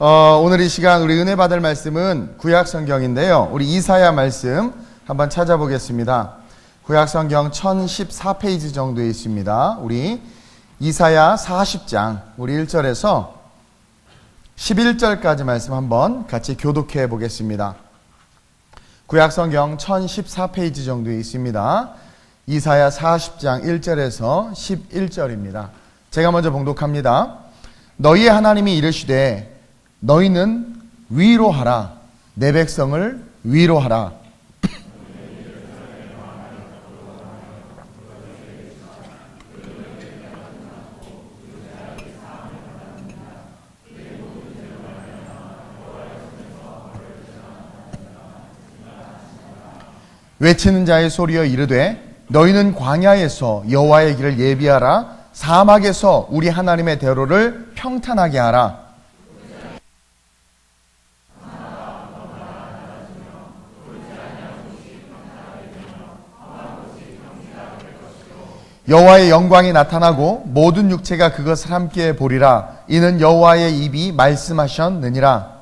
오늘 이 시간 우리 은혜 받을 말씀은 구약 성경인데요. 우리 이사야 말씀 한번 찾아보겠습니다. 구약 성경 1014페이지 정도에 있습니다. 우리 이사야 40장 우리 1절에서 11절까지 말씀 한번 같이 교독해 보겠습니다. 구약 성경 1014페이지 정도에 있습니다. 이사야 40장 1절에서 11절입니다. 제가 먼저 봉독합니다. 너희의 하나님이 이르시되 너희는 위로하라. 내 백성을 위로하라. 외치는 자의 소리여 이르되 너희는 광야에서 여호와의 길을 예비하라. 사막에서 우리 하나님의 대로를 평탄하게 하라. 여호와의 영광이 나타나고 모든 육체가 그것을 함께 보리라. 이는 여호와의 입이 말씀하셨느니라.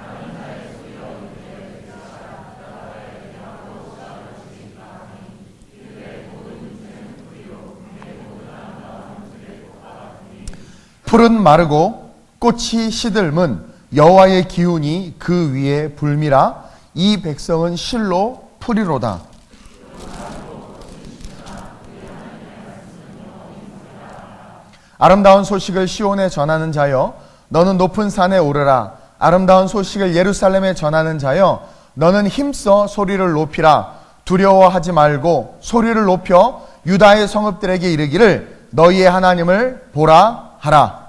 풀은 마르고 꽃이 시들면 여호와의 기운이 그 위에 불미라. 이 백성은 실로 풀이로다. 아름다운 소식을 시온에 전하는 자여 너는 높은 산에 오르라. 아름다운 소식을 예루살렘에 전하는 자여 너는 힘써 소리를 높이라. 두려워하지 말고 소리를 높여 유다의 성읍들에게 이르기를 너희의 하나님을 보라 하라.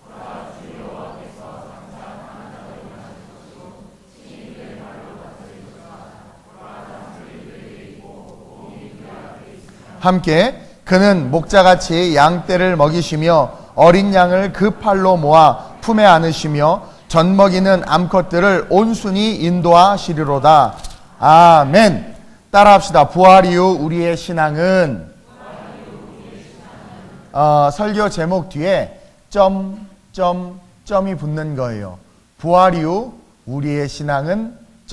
함께 그는 목자같이 양떼를 먹이시며 어린 양을 그 팔로 모아 품에 안으시며 젖먹이는 암컷들을 온순히 인도하시리로다. 아멘. 따라합시다. 부활 이후 우리의 신앙은 설교 제목 뒤에 점이 붙는 거예요. 부활 이후 우리의 신앙은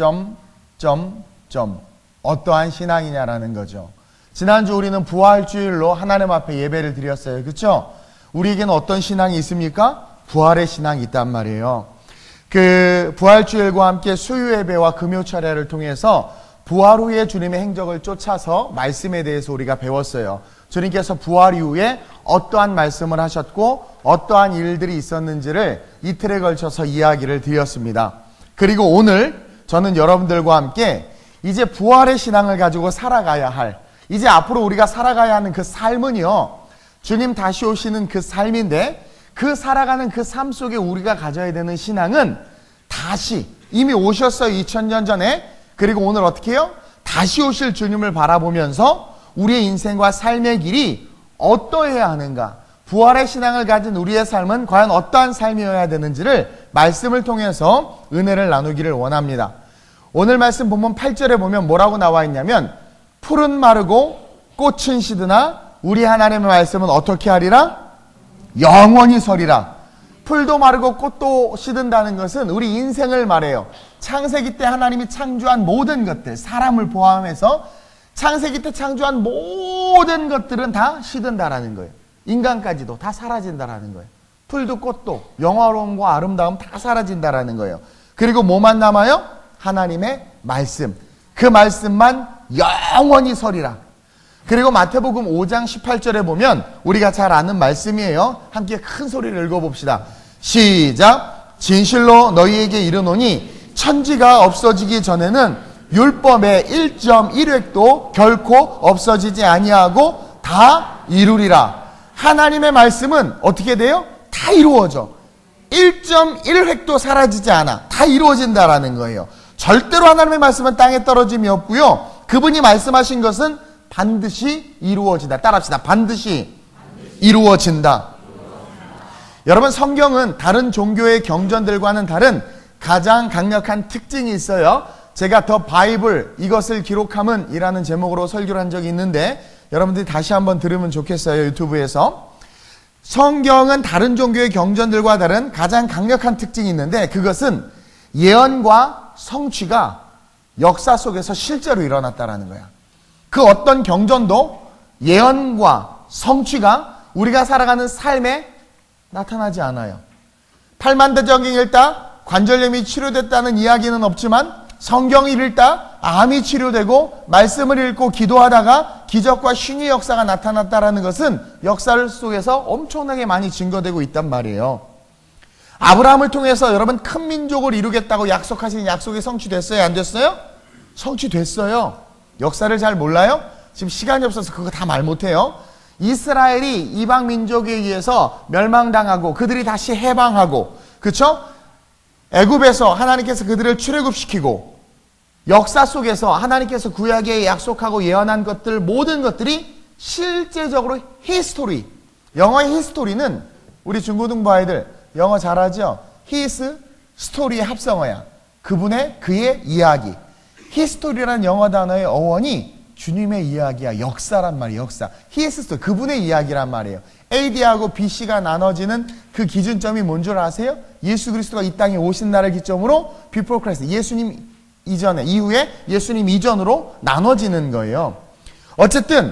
어떠한 신앙이냐라는 거죠. 지난주 우리는 부활주일로 하나님 앞에 예배를 드렸어요. 그렇죠? 우리에게는 어떤 신앙이 있습니까? 부활의 신앙이 있단 말이에요. 그 부활주일과 함께 수요예배와 금요철야를 통해서 부활 후에 주님의 행적을 쫓아서 말씀에 대해서 우리가 배웠어요. 주님께서 부활 이후에 어떠한 말씀을 하셨고 어떠한 일들이 있었는지를 이틀에 걸쳐서 이야기를 드렸습니다. 그리고 오늘 저는 여러분들과 함께 이제 부활의 신앙을 가지고 살아가야 할, 이제 앞으로 우리가 살아가야 하는 그 삶은요, 주님 다시 오시는 그 삶인데, 그 살아가는 그 삶 속에 우리가 가져야 되는 신앙은 다시, 이미 오셨어요 2000년 전에. 그리고 오늘 어떻게 해요? 다시 오실 주님을 바라보면서 우리의 인생과 삶의 길이 어떠해야 하는가, 부활의 신앙을 가진 우리의 삶은 과연 어떠한 삶이어야 되는지를 말씀을 통해서 은혜를 나누기를 원합니다. 오늘 말씀 본문 8절에 보면 뭐라고 나와 있냐면, 풀은 마르고 꽃은 시드나 우리 하나님의 말씀은 어떻게 하리라? 영원히 서리라. 풀도 마르고 꽃도 시든다는 것은 우리 인생을 말해요. 창세기 때 하나님이 창조한 모든 것들, 사람을 포함해서 창세기 때 창조한 모든 것들은 다 시든다라는 거예요. 인간까지도 다 사라진다라는 거예요. 풀도 꽃도 영화로움과 아름다움 다 사라진다라는 거예요. 그리고 뭐만 남아요? 하나님의 말씀. 그 말씀만 영원히 서리라. 그리고 마태복음 5장 18절에 보면 우리가 잘 아는 말씀이에요. 함께 큰 소리를 읽어봅시다. 시작. 진실로 너희에게 이르노니 천지가 없어지기 전에는 율법의 1.1획도 결코 없어지지 아니하고 다 이루리라. 하나님의 말씀은 어떻게 돼요? 다 이루어져. 1.1획도 사라지지 않아. 다 이루어진다라는 거예요. 절대로 하나님의 말씀은 땅에 떨어짐이 없고요. 그분이 말씀하신 것은 반드시 이루어진다. 따라합시다. 반드시 이루어진다. 여러분, 성경은 다른 종교의 경전들과는 다른 가장 강력한 특징이 있어요. 제가 더 바이블, 이것을 기록함은 이라는 제목으로 설교를 한 적이 있는데 여러분들이 다시 한번 들으면 좋겠어요. 유튜브에서. 성경은 다른 종교의 경전들과 다른 가장 강력한 특징이 있는데 그것은 예언과 성취가 역사 속에서 실제로 일어났다라는 거야. 그 어떤 경전도 예언과 성취가 우리가 살아가는 삶에 나타나지 않아요. 팔만대장경을 읽다 관절염이 치료됐다는 이야기는 없지만 성경을 읽다 암이 치료되고 말씀을 읽고 기도하다가 기적과 신의 역사가 나타났다라는 것은 역사 속에서 엄청나게 많이 증거되고 있단 말이에요. 아브라함을 통해서 여러분 큰 민족을 이루겠다고 약속하신 약속이 성취됐어요? 안 됐어요? 성취됐어요. 역사를 잘 몰라요? 지금 시간이 없어서 그거 다 말 못해요. 이스라엘이 이방 민족에 의해서 멸망당하고 그들이 다시 해방하고, 그렇죠? 애굽에서 하나님께서 그들을 출애굽시키고 역사 속에서 하나님께서 구약에 약속하고 예언한 것들 모든 것들이 실제적으로 히스토리, 영어의 히스토리는 우리 중고등부 아이들 영어 잘하죠? 히스 스토리의 합성어야. 그의 이야기. 히스토리라는 영어 단어의 어원이 주님의 이야기야. 역사란 말이에요. 역사. 히스 스토리, 그분의 이야기란 말이에요. AD하고 BC가 나눠지는 그 기준점이 뭔 줄 아세요? 예수 그리스도가 이 땅에 오신 날을 기점으로 before Christ, 예수님 이전에, 이후에 예수님 이전으로 나눠지는 거예요. 어쨌든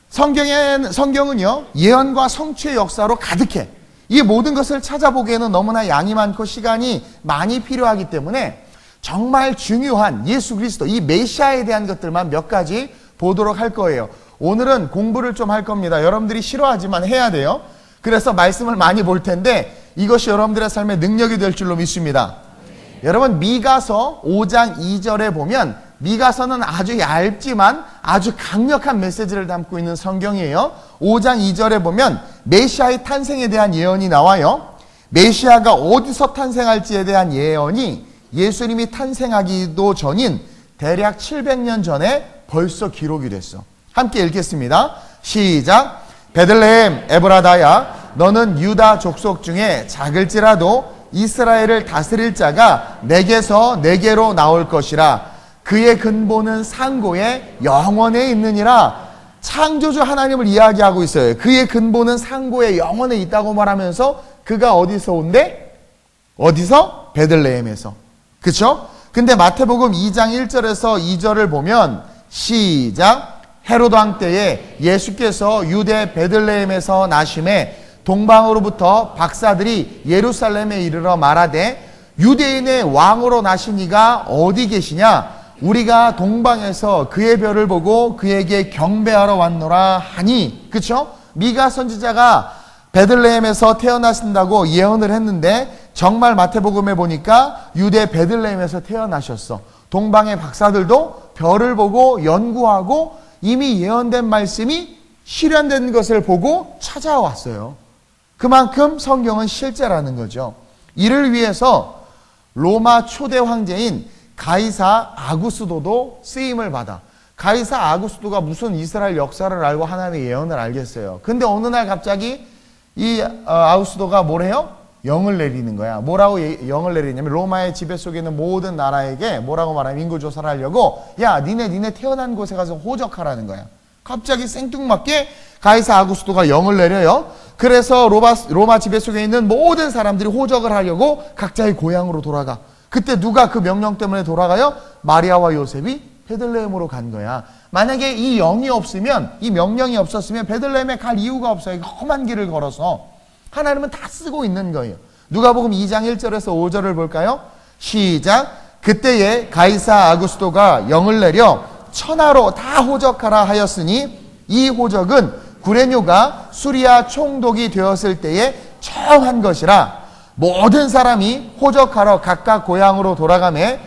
성경은요 예언과 성취의 역사로 가득해. 이 모든 것을 찾아보기에는 너무나 양이 많고 시간이 많이 필요하기 때문에 정말 중요한 예수 그리스도, 이 메시아에 대한 것들만 몇 가지 보도록 할 거예요. 오늘은 공부를 좀 할 겁니다. 여러분들이 싫어하지만 해야 돼요. 그래서 말씀을 많이 볼 텐데 이것이 여러분들의 삶의 능력이 될 줄로 믿습니다. 여러분 미가서 5장 2절에 보면 미가서는 아주 얇지만 아주 강력한 메시지를 담고 있는 성경이에요. 5장 2절에 보면 메시아의 탄생에 대한 예언이 나와요. 메시아가 어디서 탄생할지에 대한 예언이 예수님이 탄생하기도 전인 대략 700년 전에 벌써 기록이 됐어. 함께 읽겠습니다. 시작. 베들레헴 에브라다야, 너는 유다 족속 중에 작을지라도 이스라엘을 다스릴 자가 내게서 내게로 나올 것이라. 그의 근본은 상고에 영원에 있느니라. 창조주 하나님을 이야기하고 있어요. 그의 근본은 상고에 영원에 있다고 말하면서 그가 어디서 온대? 어디서? 베들레헴에서. 그쵸? 근데 마태복음 2장 1절에서 2절을 보면 시작. 헤로드 왕 때에 예수께서 유대 베들레헴에서 나심에 동방으로부터 박사들이 예루살렘에 이르러 말하되 유대인의 왕으로 나신 이가 어디 계시냐? 우리가 동방에서 그의 별을 보고 그에게 경배하러 왔노라 하니. 그쵸? 미가 선지자가 베들레헴에서 태어나신다고 예언을 했는데 정말 마태복음에 보니까 유대 베들레헴에서 태어나셨어. 동방의 박사들도 별을 보고 연구하고 이미 예언된 말씀이 실현된 것을 보고 찾아왔어요. 그만큼 성경은 실제라는 거죠. 이를 위해서 로마 초대 황제인 가이사 아구스도도 쓰임을 받아. 가이사 아구스도가 무슨 이스라엘 역사를 알고 하나님의 예언을 알겠어요. 근데 어느 날 갑자기 이 아구스도가 뭘 해요? 영을 내리는 거야. 뭐라고 영을 내리냐면 로마의 지배 속에 있는 모든 나라에게 뭐라고 말하면 인구조사를 하려고, 야 니네 태어난 곳에 가서 호적하라는 거야. 갑자기 생뚱맞게 가이사 아구스도가 영을 내려요. 그래서 로마 지배 속에 있는 모든 사람들이 호적을 하려고 각자의 고향으로 돌아가. 그때 누가 그 명령 때문에 돌아가요? 마리아와 요셉이 베들레헴으로 간 거야. 만약에 이 영이 없으면, 이 명령이 없었으면 베들레헴에 갈 이유가 없어요. 험한 길을 걸어서. 하나님은 다 쓰고 있는 거예요. 누가복음 2장 1절에서 5절을 볼까요? 시작. 그때에 가이사 아구스도가 영을 내려 천하로 다 호적하라 하였으니 이 호적은 구레뇨가 수리아 총독이 되었을 때에 청한 것이라. 모든 사람이 호적하러 각각 고향으로 돌아가매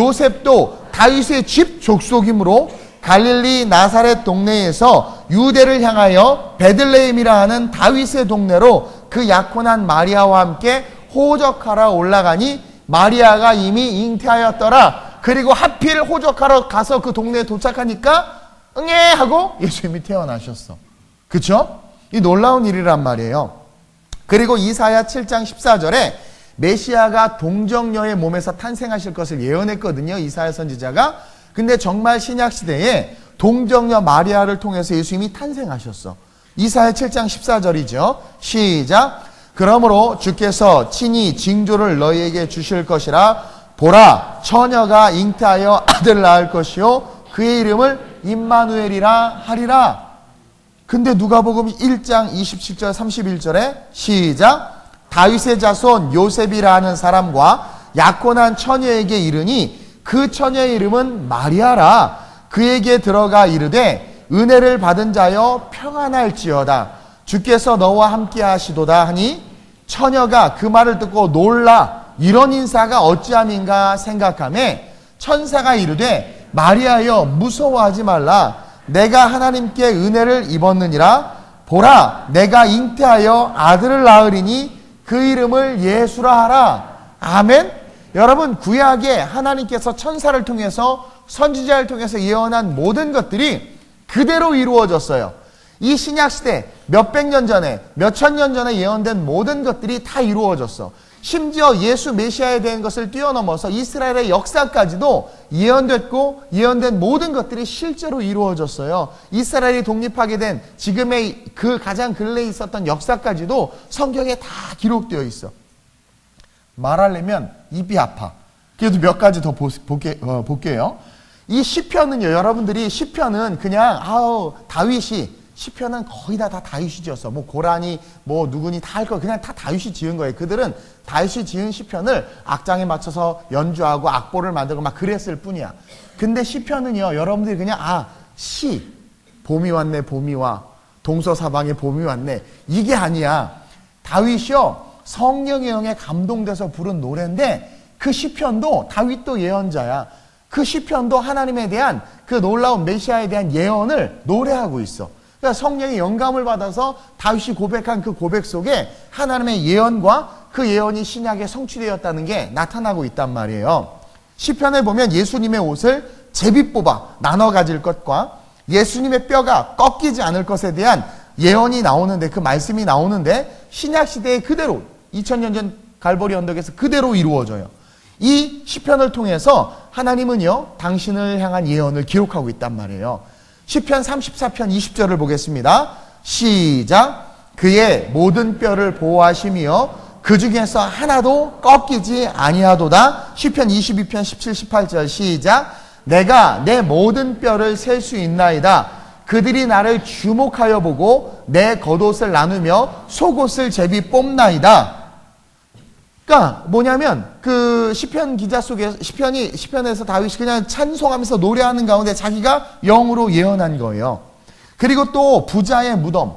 요셉도 다윗의 집 족속이므로 갈릴리 나사렛 동네에서 유대를 향하여 베들레헴이라 하는 다윗의 동네로 그 약혼한 마리아와 함께 호적하러 올라가니 마리아가 이미 잉태하였더라. 그리고 하필 호적하러 가서 그 동네에 도착하니까 응애 하고 예수님이 태어나셨어. 그쵸? 이 놀라운 일이란 말이에요. 그리고 이사야 7장 14절에 메시아가 동정녀의 몸에서 탄생하실 것을 예언했거든요. 이사야 선지자가. 근데 정말 신약시대에 동정녀 마리아를 통해서 예수님이 탄생하셨어. 이사야 7장 14절이죠. 시작. 그러므로 주께서 친히 징조를 너희에게 주실 것이라. 보라, 처녀가 잉태하여 아들 낳을 것이요 그의 이름을 임마누엘이라 하리라. 근데 누가복음 1장 27절 31절에 시작. 다윗의 자손 요셉이라 하는 사람과 약혼한 처녀에게 이르니 그 처녀의 이름은 마리아라. 그에게 들어가 이르되 은혜를 받은 자여 평안할지어다. 주께서 너와 함께 하시도다 하니 처녀가 그 말을 듣고 놀라 이런 인사가 어찌함인가 생각하매 천사가 이르되 마리아여 무서워하지 말라. 내가 하나님께 은혜를 입었느니라. 보라, 내가 잉태하여 아들을 낳으리니 그 이름을 예수라 하라. 아멘. 여러분, 구약에 하나님께서 천사를 통해서 선지자를 통해서 예언한 모든 것들이 그대로 이루어졌어요. 이 신약시대 몇백 년 전에 몇천 년 전에 예언된 모든 것들이 다 이루어졌어. 심지어 예수 메시아에 대한 것을 뛰어넘어서 이스라엘의 역사까지도 예언됐고 예언된 모든 것들이 실제로 이루어졌어요. 이스라엘이 독립하게 된 지금의 그 가장 근래에 있었던 역사까지도 성경에 다 기록되어 있어. 말하려면 입이 아파. 그래도 몇 가지 더 볼게요. 이 시편은요, 여러분들이 시편은 그냥 시편은 거의 다 다윗이 지었어. 뭐 고라니 뭐 누구니 다 할 거 그냥 다 다윗이 지은 거예요. 그들은 다윗이 지은 시편을 악장에 맞춰서 연주하고 악보를 만들고 막 그랬을 뿐이야. 근데 시편은요, 여러분들이 그냥 봄이 왔네, 봄이 와. 동서사방에 봄이 왔네. 이게 아니야. 다윗이요, 성령의 영에 감동돼서 부른 노래인데 그 시편도 다윗도 예언자야. 그 시편도 하나님에 대한 그 놀라운 메시아에 대한 예언을 노래하고 있어. 그러니까 성령의 영감을 받아서 다윗이 고백한 그 고백 속에 하나님의 예언과 그 예언이 신약에 성취되었다는 게 나타나고 있단 말이에요. 시편에 보면 예수님의 옷을 제비 뽑아 나눠 가질 것과 예수님의 뼈가 꺾이지 않을 것에 대한 예언이 나오는데, 그 말씀이 나오는데 신약 시대에 그대로 2000년 전 갈보리 언덕에서 그대로 이루어져요. 이 시편을 통해서 하나님은요, 당신을 향한 예언을 기록하고 있단 말이에요. 시편 34편 20절을 보겠습니다. 시작. 그의 모든 뼈를 보호하시며 그 중에서 하나도 꺾이지 아니하도다. 시편 22편 17, 18절 시작. 내가 내 모든 뼈를 셀 수 있나이다. 그들이 나를 주목하여 보고 내 겉옷을 나누며 속옷을 제비 뽑나이다. 그러니까 뭐냐면 그 시편 기자 속에 시편에서 다윗이 그냥 찬송하면서 노래하는 가운데 자기가 영으로 예언한 거예요. 그리고 또 부자의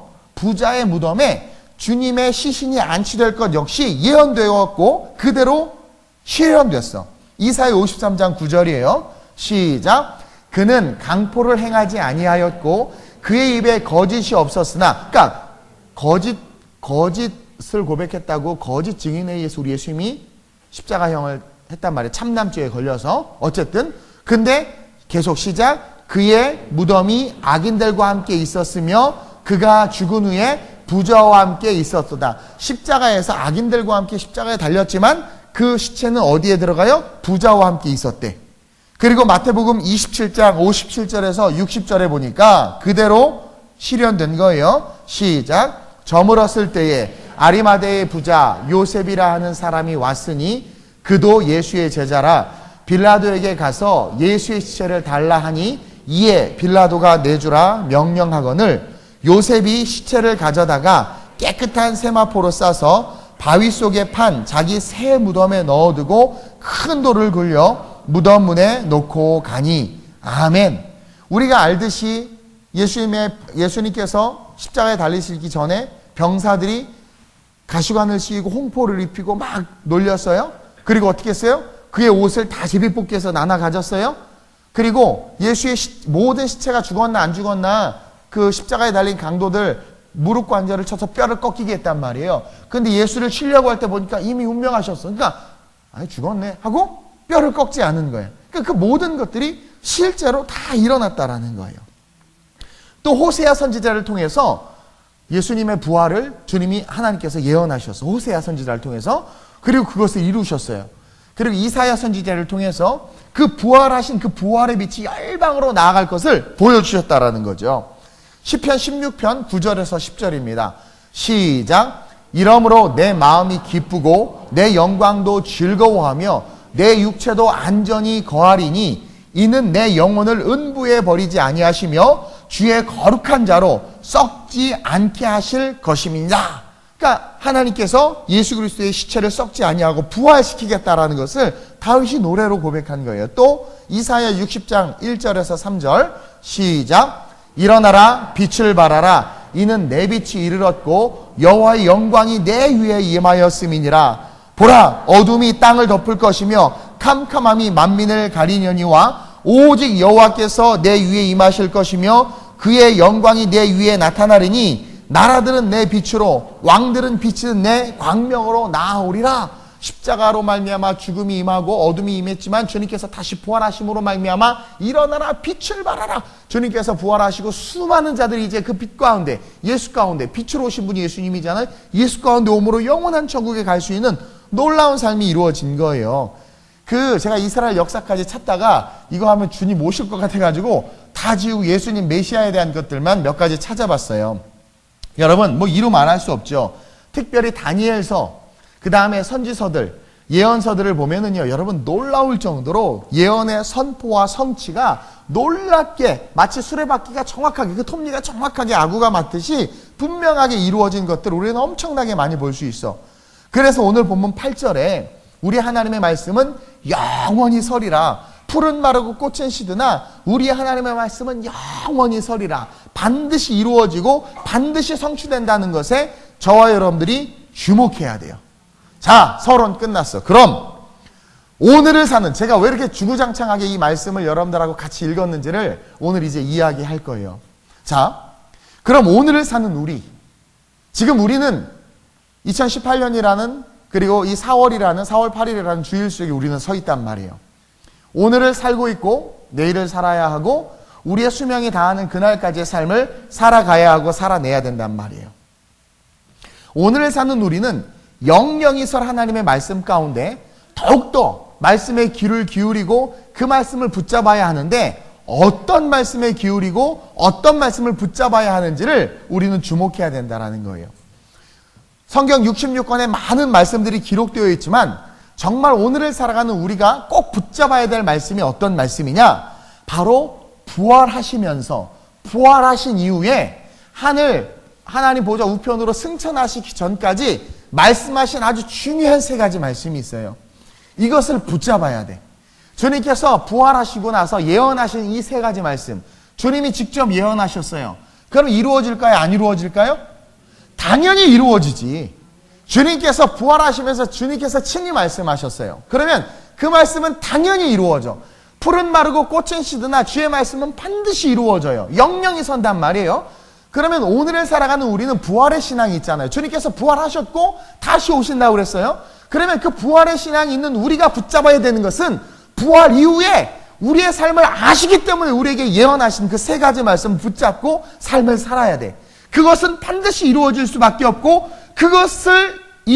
무덤에 주님의 시신이 안치될 것 역시 예언되었고 그대로 실현됐어. 이사야 53장 9절이에요. 시작. 그는 강포를 행하지 아니하였고 그의 입에 거짓이 없었으나, 그러니까 거짓을 고백했다고 거짓 증인에 의해서 우리 예수님이 십자가형을 했단 말이에요. 참남죄에 걸려서. 어쨌든 근데 계속 시작. 그의 무덤이 악인들과 함께 있었으며 그가 죽은 후에 부자와 함께 있었도다. 십자가에서 악인들과 함께 십자가에 달렸지만 그 시체는 어디에 들어가요? 부자와 함께 있었대. 그리고 마태복음 27장 57절에서 60절에 보니까 그대로 실현된 거예요. 시작. 저물었을 때에 아리마대의 부자 요셉이라 하는 사람이 왔으니 그도 예수의 제자라. 빌라도에게 가서 예수의 시체를 달라 하니 이에 빌라도가 내주라 명령하거늘 요셉이 시체를 가져다가 깨끗한 세마포로 싸서 바위 속에 판 자기 새 무덤에 넣어두고 큰 돌을 굴려 무덤 문에 놓고 가니. 아멘. 우리가 알듯이 예수님께서 십자가에 달리시기 전에 병사들이 가시관을 씌우고 홍포를 입히고 막 놀렸어요. 그리고 어떻게 했어요? 그의 옷을 다 제비 뽑기 해서 나눠 가졌어요. 그리고 예수의 모든 시체가 죽었나 안 죽었나 그 십자가에 달린 강도들 무릎 관절을 쳐서 뼈를 꺾이게 했단 말이에요. 근데 예수를 치려고 할 때 보니까 이미 운명하셨어. 그러니까 아니 죽었네 하고 뼈를 꺾지 않은 거예요. 그러니까 그 모든 것들이 실제로 다 일어났다라는 거예요. 또 호세아 선지자를 통해서 예수님의 부활을 주님이 하나님께서 예언하셨어. 호세아 선지자를 통해서. 그리고 그것을 이루셨어요. 그리고 이사야 선지자를 통해서 그 부활하신 그 부활의 빛이 열방으로 나아갈 것을 보여주셨다라는 거죠. 시편 16편 9절에서 10절입니다. 시작. 이러므로 내 마음이 기쁘고 내 영광도 즐거워하며 내 육체도 안전히 거하리니 이는 내 영혼을 은부에 버리지 아니하시며 주의 거룩한 자로 썩지 않게 하실 것임이니라. 그러니까 하나님께서 예수 그리스도의 시체를 썩지 아니하고 부활시키겠다라는 것을 다윗이 노래로 고백한 거예요. 또 이사야 60장 1절에서 3절 시작. 일어나라 빛을 발하라 이는 내 빛이 이르렀고 여호와의 영광이 내 위에 임하였음이니라. 보라 어둠이 땅을 덮을 것이며 캄캄함이 만민을 가리려니와 오직 여호와께서 내 위에 임하실 것이며 그의 영광이 내 위에 나타나리니 나라들은 내 빛으로 왕들은 빛은 내 광명으로 나아오리라. 십자가로 말미암아 죽음이 임하고 어둠이 임했지만 주님께서 다시 부활하심으로 말미암아 일어나라 빛을 발하라. 주님께서 부활하시고 수많은 자들이 이제 그 빛 가운데 예수 가운데 빛으로 오신 분이 예수님이잖아요. 예수 가운데 오므로 영원한 천국에 갈 수 있는 놀라운 삶이 이루어진 거예요. 제가 이스라엘 역사까지 찾다가 이거 하면 주님 오실 것 같아가지고 다 지우고 예수님 메시아에 대한 것들만 몇 가지 찾아봤어요. 여러분 뭐 이루 말할 수 없죠. 특별히 다니엘서 그 다음에 선지서들 예언서들을 보면은요 여러분 놀라울 정도로 예언의 선포와 성취가 놀랍게 마치 수레바퀴가 정확하게 그 톱니가 정확하게 아구가 맞듯이 분명하게 이루어진 것들을 우리는 엄청나게 많이 볼 수 있어. 그래서 오늘 본문 8절에 우리 하나님의 말씀은 영원히 서리라. 푸른 마르고 꽃은 시드나 우리 하나님의 말씀은 영원히 서리라. 반드시 이루어지고 반드시 성취된다는 것에 저와 여러분들이 주목해야 돼요. 자, 서론 끝났어. 그럼 오늘을 사는, 제가 왜 이렇게 주구장창하게 이 말씀을 여러분들하고 같이 읽었는지를 오늘 이제 이야기할 거예요. 자, 그럼 오늘을 사는 우리, 지금 우리는 2018년이라는 그리고 이 4월이라는 4월 8일이라는 주일 속에 우리는 서 있단 말이에요. 오늘을 살고 있고 내일을 살아야 하고 우리의 수명이 다하는 그날까지의 삶을 살아가야 하고 살아내야 된단 말이에요. 오늘을 사는 우리는 영영이 설 하나님의 말씀 가운데 더욱더 말씀에 귀를 기울이고 그 말씀을 붙잡아야 하는데 어떤 말씀에 기울이고 어떤 말씀을 붙잡아야 하는지를 우리는 주목해야 된다는 거예요. 성경 66권에 많은 말씀들이 기록되어 있지만 정말 오늘을 살아가는 우리가 꼭 붙잡아야 될 말씀이 어떤 말씀이냐? 바로 부활하시면서 부활하신 이후에 하나님 보좌 우편으로 승천하시기 전까지 말씀하신 아주 중요한 3가지 말씀이 있어요. 이것을 붙잡아야 돼. 주님께서 부활하시고 나서 예언하신 이 3가지 말씀, 주님이 직접 예언하셨어요. 그럼 이루어질까요? 안 이루어질까요? 당연히 이루어지지. 주님께서 부활하시면서 주님께서 친히 말씀하셨어요. 그러면 그 말씀은 당연히 이루어져. 푸른 마르고 꽃은 시드나 주의 말씀은 반드시 이루어져요. 영영이 선단 말이에요. 그러면 오늘을 살아가는 우리는 부활의 신앙이 있잖아요. 주님께서 부활하셨고 다시 오신다고 그랬어요. 그러면 그 부활의 신앙이 있는 우리가 붙잡아야 되는 것은 부활 이후에 우리의 삶을 아시기 때문에 우리에게 예언하신 그 3가지 말씀을 붙잡고 삶을 살아야 돼. 그것은 반드시 이루어질 수밖에 없고 그것을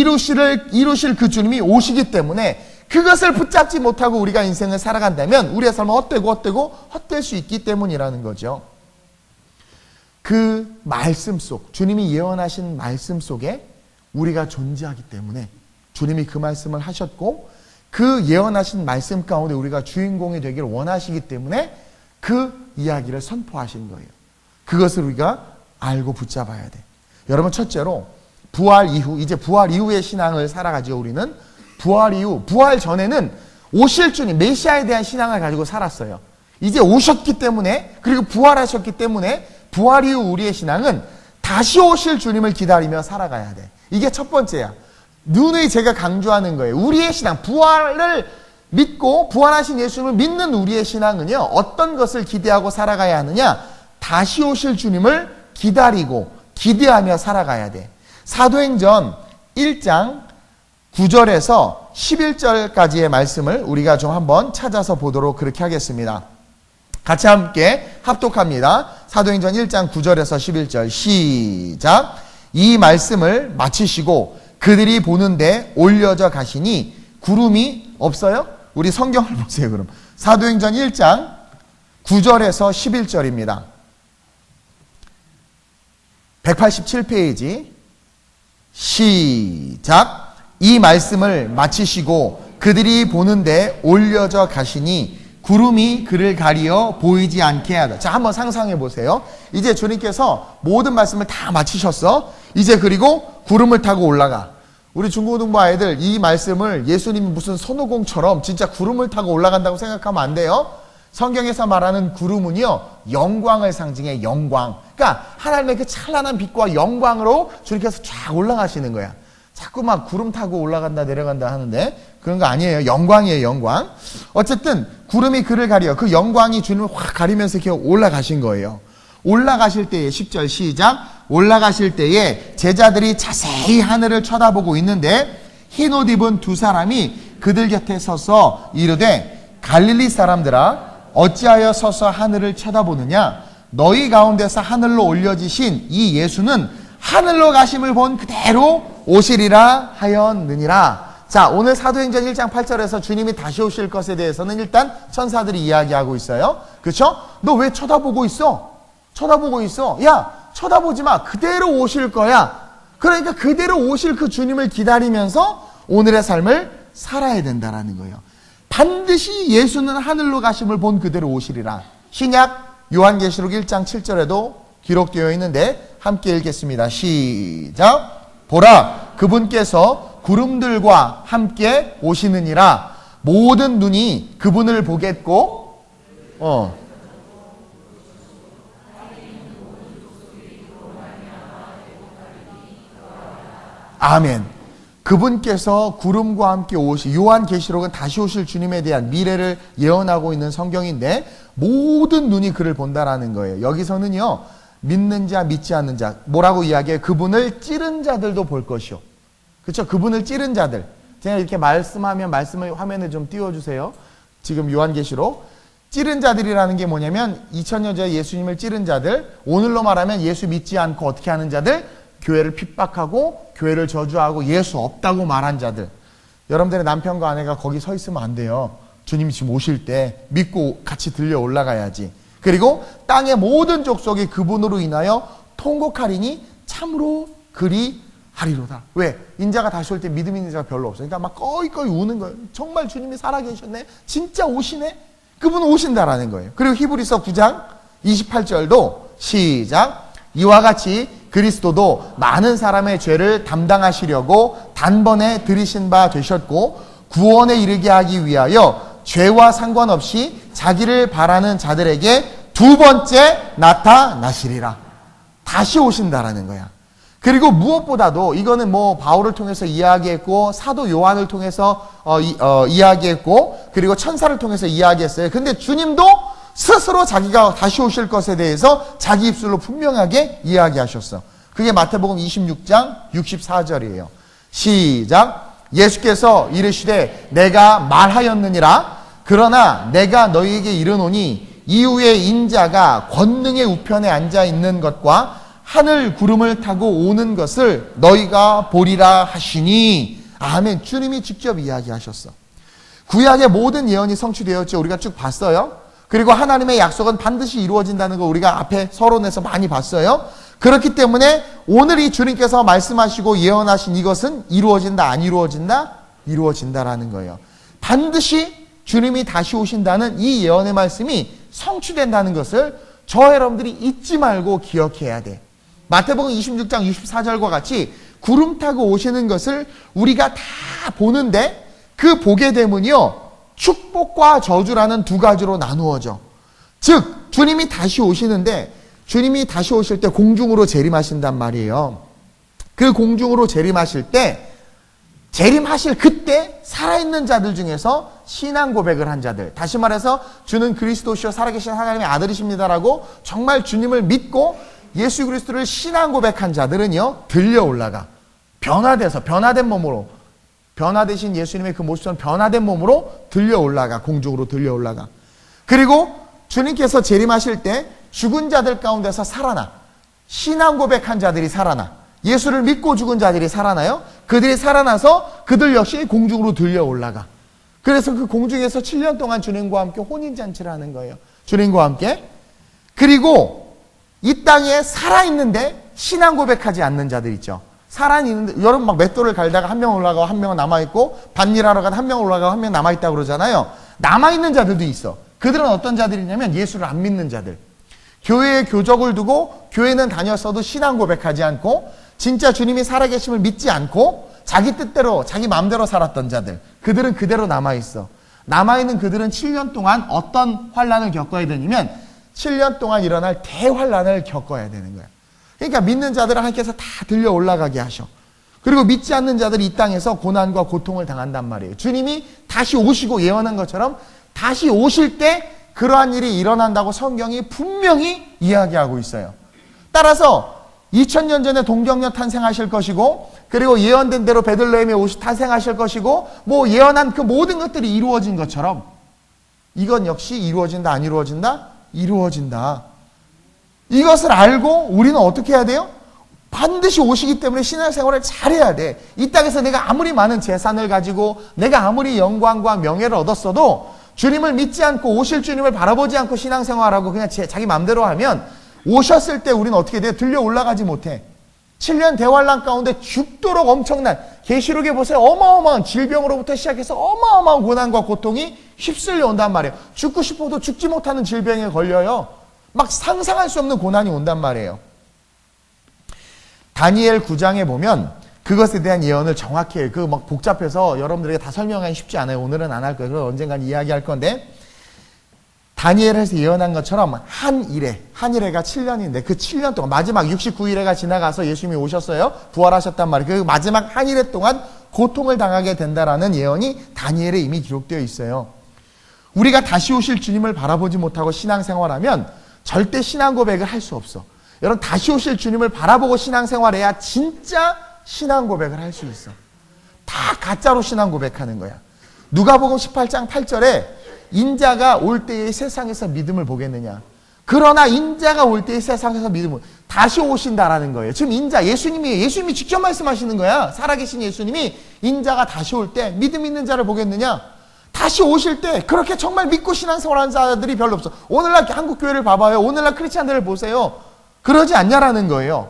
이루실 그 주님이 오시기 때문에 그것을 붙잡지 못하고 우리가 인생을 살아간다면 우리의 삶은 헛될 수 있기 때문이라는 거죠. 그 말씀 속, 주님이 예언하신 말씀 속에 우리가 존재하기 때문에 주님이 그 말씀을 하셨고 그 예언하신 말씀 가운데 우리가 주인공이 되길 원하시기 때문에 그 이야기를 선포하신 거예요. 그것을 우리가 알고 붙잡아야 돼. 여러분, 첫째로 부활 이후, 이제 부활 이후의 신앙을 살아가죠. 우리는 부활 이후, 부활 전에는 오실 주님, 메시아에 대한 신앙을 가지고 살았어요. 이제 오셨기 때문에, 그리고 부활하셨기 때문에 부활 이후 우리의 신앙은 다시 오실 주님을 기다리며 살아가야 돼. 이게 첫 번째야. 누누이 제가 강조하는 거예요. 우리의 신앙, 부활을 믿고 부활하신 예수님을 믿는 우리의 신앙은요, 어떤 것을 기대하고 살아가야 하느냐? 다시 오실 주님을 기다리고 기대하며 살아가야 돼. 사도행전 1장 9절에서 11절까지의 말씀을 우리가 좀 한번 찾아서 보도록 그렇게 하겠습니다. 같이 함께 합독합니다. 사도행전 1장 9절에서 11절 시작. 이 말씀을 마치시고 그들이 보는데 올려져 가시니 구름이 없어요? 우리 성경을 보세요. 그럼 사도행전 1장 9절에서 11절입니다. 187페이지 시작. 이 말씀을 마치시고 그들이 보는데 올려져 가시니 구름이 그를 가리어 보이지 않게 하다. 자, 한번 상상해 보세요. 이제 주님께서 모든 말씀을 다 마치셨어. 이제 그리고 구름을 타고 올라가. 우리 중고등부 아이들 이 말씀을 예수님이 무슨 손오공처럼 진짜 구름을 타고 올라간다고 생각하면 안 돼요. 성경에서 말하는 구름은요, 영광을 상징해. 영광. 그러니까 하나님의 그 찬란한 빛과 영광으로 주님께서 쫙 올라가시는 거야. 자꾸 막 구름 타고 올라간다 내려간다 하는데 그런 거 아니에요. 영광이에요. 영광. 어쨌든 구름이 그를 가려, 그 영광이 주님을 확 가리면서 이렇게 올라가신 거예요. 올라가실 때에 10절 시작. 올라가실 때에 제자들이 자세히 하늘을 쳐다보고 있는데 흰 옷 입은 두 사람이 그들 곁에 서서 이르되 갈릴리 사람들아 어찌하여 서서 하늘을 쳐다보느냐. 너희 가운데서 하늘로 올려지신 이 예수는 하늘로 가심을 본 그대로 오시리라 하였느니라. 자, 오늘 사도행전 1장 8절에서 주님이 다시 오실 것에 대해서는 일단 천사들이 이야기하고 있어요. 그렇죠? 너 왜 쳐다보고 있어? 쳐다보고 있어. 야, 쳐다보지 마. 그대로 오실 거야. 그러니까 그대로 오실 그 주님을 기다리면서 오늘의 삶을 살아야 된다라는 거예요. 반드시 예수는 하늘로 가심을 본 그대로 오시리라. 신약 요한계시록 1장 7절에도 기록되어 있는데 함께 읽겠습니다. 시작. 보라, 그분께서 구름들과 함께 오시느니라. 모든 눈이 그분을 보겠고 아멘. 그분께서 구름과 함께 요한계시록은 다시 오실 주님에 대한 미래를 예언하고 있는 성경인데 모든 눈이 그를 본다라는 거예요. 여기서는요, 믿는 자, 믿지 않는 자, 뭐라고 이야기해요? 그분을 찌른 자들도 볼 것이요. 그렇죠? 그분을 찌른 자들. 제가 이렇게 말씀하면 말씀을 화면에 좀 띄워주세요. 지금 요한계시록. 찌른 자들이라는 게 뭐냐면 2000년 전에 예수님을 찌른 자들, 오늘로 말하면 예수 믿지 않고 어떻게 하는 자들, 교회를 핍박하고 교회를 저주하고 예수 없다고 말한 자들. 여러분들의 남편과 아내가 거기 서 있으면 안 돼요. 주님이 지금 오실 때 믿고 같이 들려 올라가야지. 그리고 땅의 모든 족속이 그분으로 인하여 통곡하리니 참으로 그리 하리로다. 왜? 인자가 다시 올 때 믿음 있는 자가 별로 없어요. 그러니까 막 꺼이꺼이 우는 거예요. 정말 주님이 살아계셨네? 진짜 오시네? 그분은 오신다라는 거예요. 그리고 히브리서 9장 28절도 시작. 이와 같이 그리스도도 많은 사람의 죄를 담당하시려고 단번에 들이신 바 되셨고 구원에 이르게 하기 위하여 죄와 상관없이 자기를 바라는 자들에게 두 번째 나타나시리라. 다시 오신다라는 거야. 그리고 무엇보다도 이거는 뭐 바울을 통해서 이야기했고 사도 요한을 통해서 이야기했고 그리고 천사를 통해서 이야기했어요. 근데 주님도 스스로 자기가 다시 오실 것에 대해서 자기 입술로 분명하게 이야기하셨어. 그게 마태복음 26장 64절이에요. 시작. 예수께서 이르시되 내가 말하였느니라. 그러나 내가 너희에게 이르노니 이후에 인자가 권능의 우편에 앉아 있는 것과 하늘 구름을 타고 오는 것을 너희가 보리라 하시니. 아멘. 주님이 직접 이야기하셨어. 구약의 모든 예언이 성취되었죠. 우리가 쭉 봤어요. 그리고 하나님의 약속은 반드시 이루어진다는 거 우리가 앞에 서론에서 많이 봤어요. 그렇기 때문에 오늘 이 주님께서 말씀하시고 예언하신 이것은 이루어진다, 안 이루어진다? 이루어진다라는 거예요. 반드시 주님이 다시 오신다는 이 예언의 말씀이 성취된다는 것을 저 여러분들이 잊지 말고 기억해야 돼. 마태복음 26장 64절과 같이 구름 타고 오시는 것을 우리가 다 보는데 그 보게 되면요, 축복과 저주라는 두 가지로 나누어져. 즉 주님이 다시 오시는데 주님이 다시 오실 때 공중으로 재림하신단 말이에요. 그 공중으로 재림하실 때 재림하실 그때 살아있는 자들 중에서 신앙 고백을 한 자들, 다시 말해서 주는 그리스도시요 살아계신 하나님의 아들이십니다라고 정말 주님을 믿고 예수 그리스도를 신앙 고백한 자들은요 들려 올라가. 변화돼서 변화된 몸으로, 변화되신 예수님의 그 모습처럼 변화된 몸으로 들려 올라가. 공중으로 들려 올라가. 그리고 주님께서 재림하실 때 죽은 자들 가운데서 살아나. 신앙 고백한 자들이 살아나. 예수를 믿고 죽은 자들이 살아나요. 그들이 살아나서 그들 역시 공중으로 들려 올라가. 그래서 그 공중에서 7년 동안 주님과 함께 혼인잔치를 하는 거예요. 주님과 함께. 그리고 이 땅에 살아있는데 신앙 고백하지 않는 자들 있죠. 살아있는데 여러분 막 맷돌을 갈다가 한 명 올라가고 한 명은 남아있고 밭일하러 가다 한 명 올라가고 한 명 남아있다고 그러잖아요. 남아있는 자들도 있어. 그들은 어떤 자들이냐면 예수를 안 믿는 자들. 교회에 교적을 두고 교회는 다녔어도 신앙 고백하지 않고 진짜 주님이 살아계심을 믿지 않고 자기 뜻대로 자기 마음대로 살았던 자들. 그들은 그대로 남아있어. 남아있는 그들은 7년 동안 어떤 환란을 겪어야 되냐면 7년 동안 일어날 대환란을 겪어야 되는 거야. 그러니까 믿는 자들을 하나님께서 다 들려 올라가게 하셔. 그리고 믿지 않는 자들이 이 땅에서 고난과 고통을 당한단 말이에요. 주님이 다시 오시고 예언한 것처럼 다시 오실 때 그러한 일이 일어난다고 성경이 분명히 이야기하고 있어요. 따라서 2000년 전에 동정녀 탄생하실 것이고 그리고 예언된 대로 베들레헴에 탄생하실 것이고 뭐 예언한 그 모든 것들이 이루어진 것처럼 이건 역시 이루어진다 안 이루어진다? 이루어진다. 이것을 알고 우리는 어떻게 해야 돼요? 반드시 오시기 때문에 신앙생활을 잘해야 돼. 이 땅에서 내가 아무리 많은 재산을 가지고 내가 아무리 영광과 명예를 얻었어도 주님을 믿지 않고 오실 주님을 바라보지 않고 신앙생활하고 그냥 자기 마음대로 하면 오셨을 때 우리는 어떻게 돼? 들려 올라가지 못해. 7년 대환란 가운데 죽도록 엄청난 계시록에 보세요. 어마어마한 질병으로부터 시작해서 어마어마한 고난과 고통이 휩쓸려 온단 말이에요. 죽고 싶어도 죽지 못하는 질병에 걸려요. 막 상상할 수 없는 고난이 온단 말이에요. 다니엘 9장에 보면 그것에 대한 예언을 정확히 해요. 그 막 복잡해서 여러분들에게 다 설명하기 쉽지 않아요. 오늘은 안 할 거예요. 그럼 언젠간 이야기할 건데 다니엘에서 예언한 것처럼 한일해가 7년인데 그 7년 동안 마지막 69일해가 지나가서 예수님이 오셨어요. 부활하셨단 말이에요. 그 마지막 한일해 동안 고통을 당하게 된다라는 예언이 다니엘에 이미 기록되어 있어요. 우리가 다시 오실 주님을 바라보지 못하고 신앙생활하면 절대 신앙 고백을 할 수 없어. 여러분 다시 오실 주님을 바라보고 신앙생활해야 진짜 신앙 고백을 할 수 있어. 다 가짜로 신앙 고백하는 거야. 누가복음 18장 8절에 인자가 올 때의 세상에서 믿음을 보겠느냐. 그러나 인자가 올 때의 세상에서 믿음을 다시 오신다라는 거예요. 지금 예수님이 직접 말씀하시는 거야. 살아계신 예수님이 인자가 다시 올 때 믿음 있는 자를 보겠느냐. 다시 오실 때 그렇게 정말 믿고 신앙생활하는 자들이 별로 없어. 오늘날 한국교회를 봐봐요. 오늘날 크리스찬들을 보세요. 그러지 않냐라는 거예요.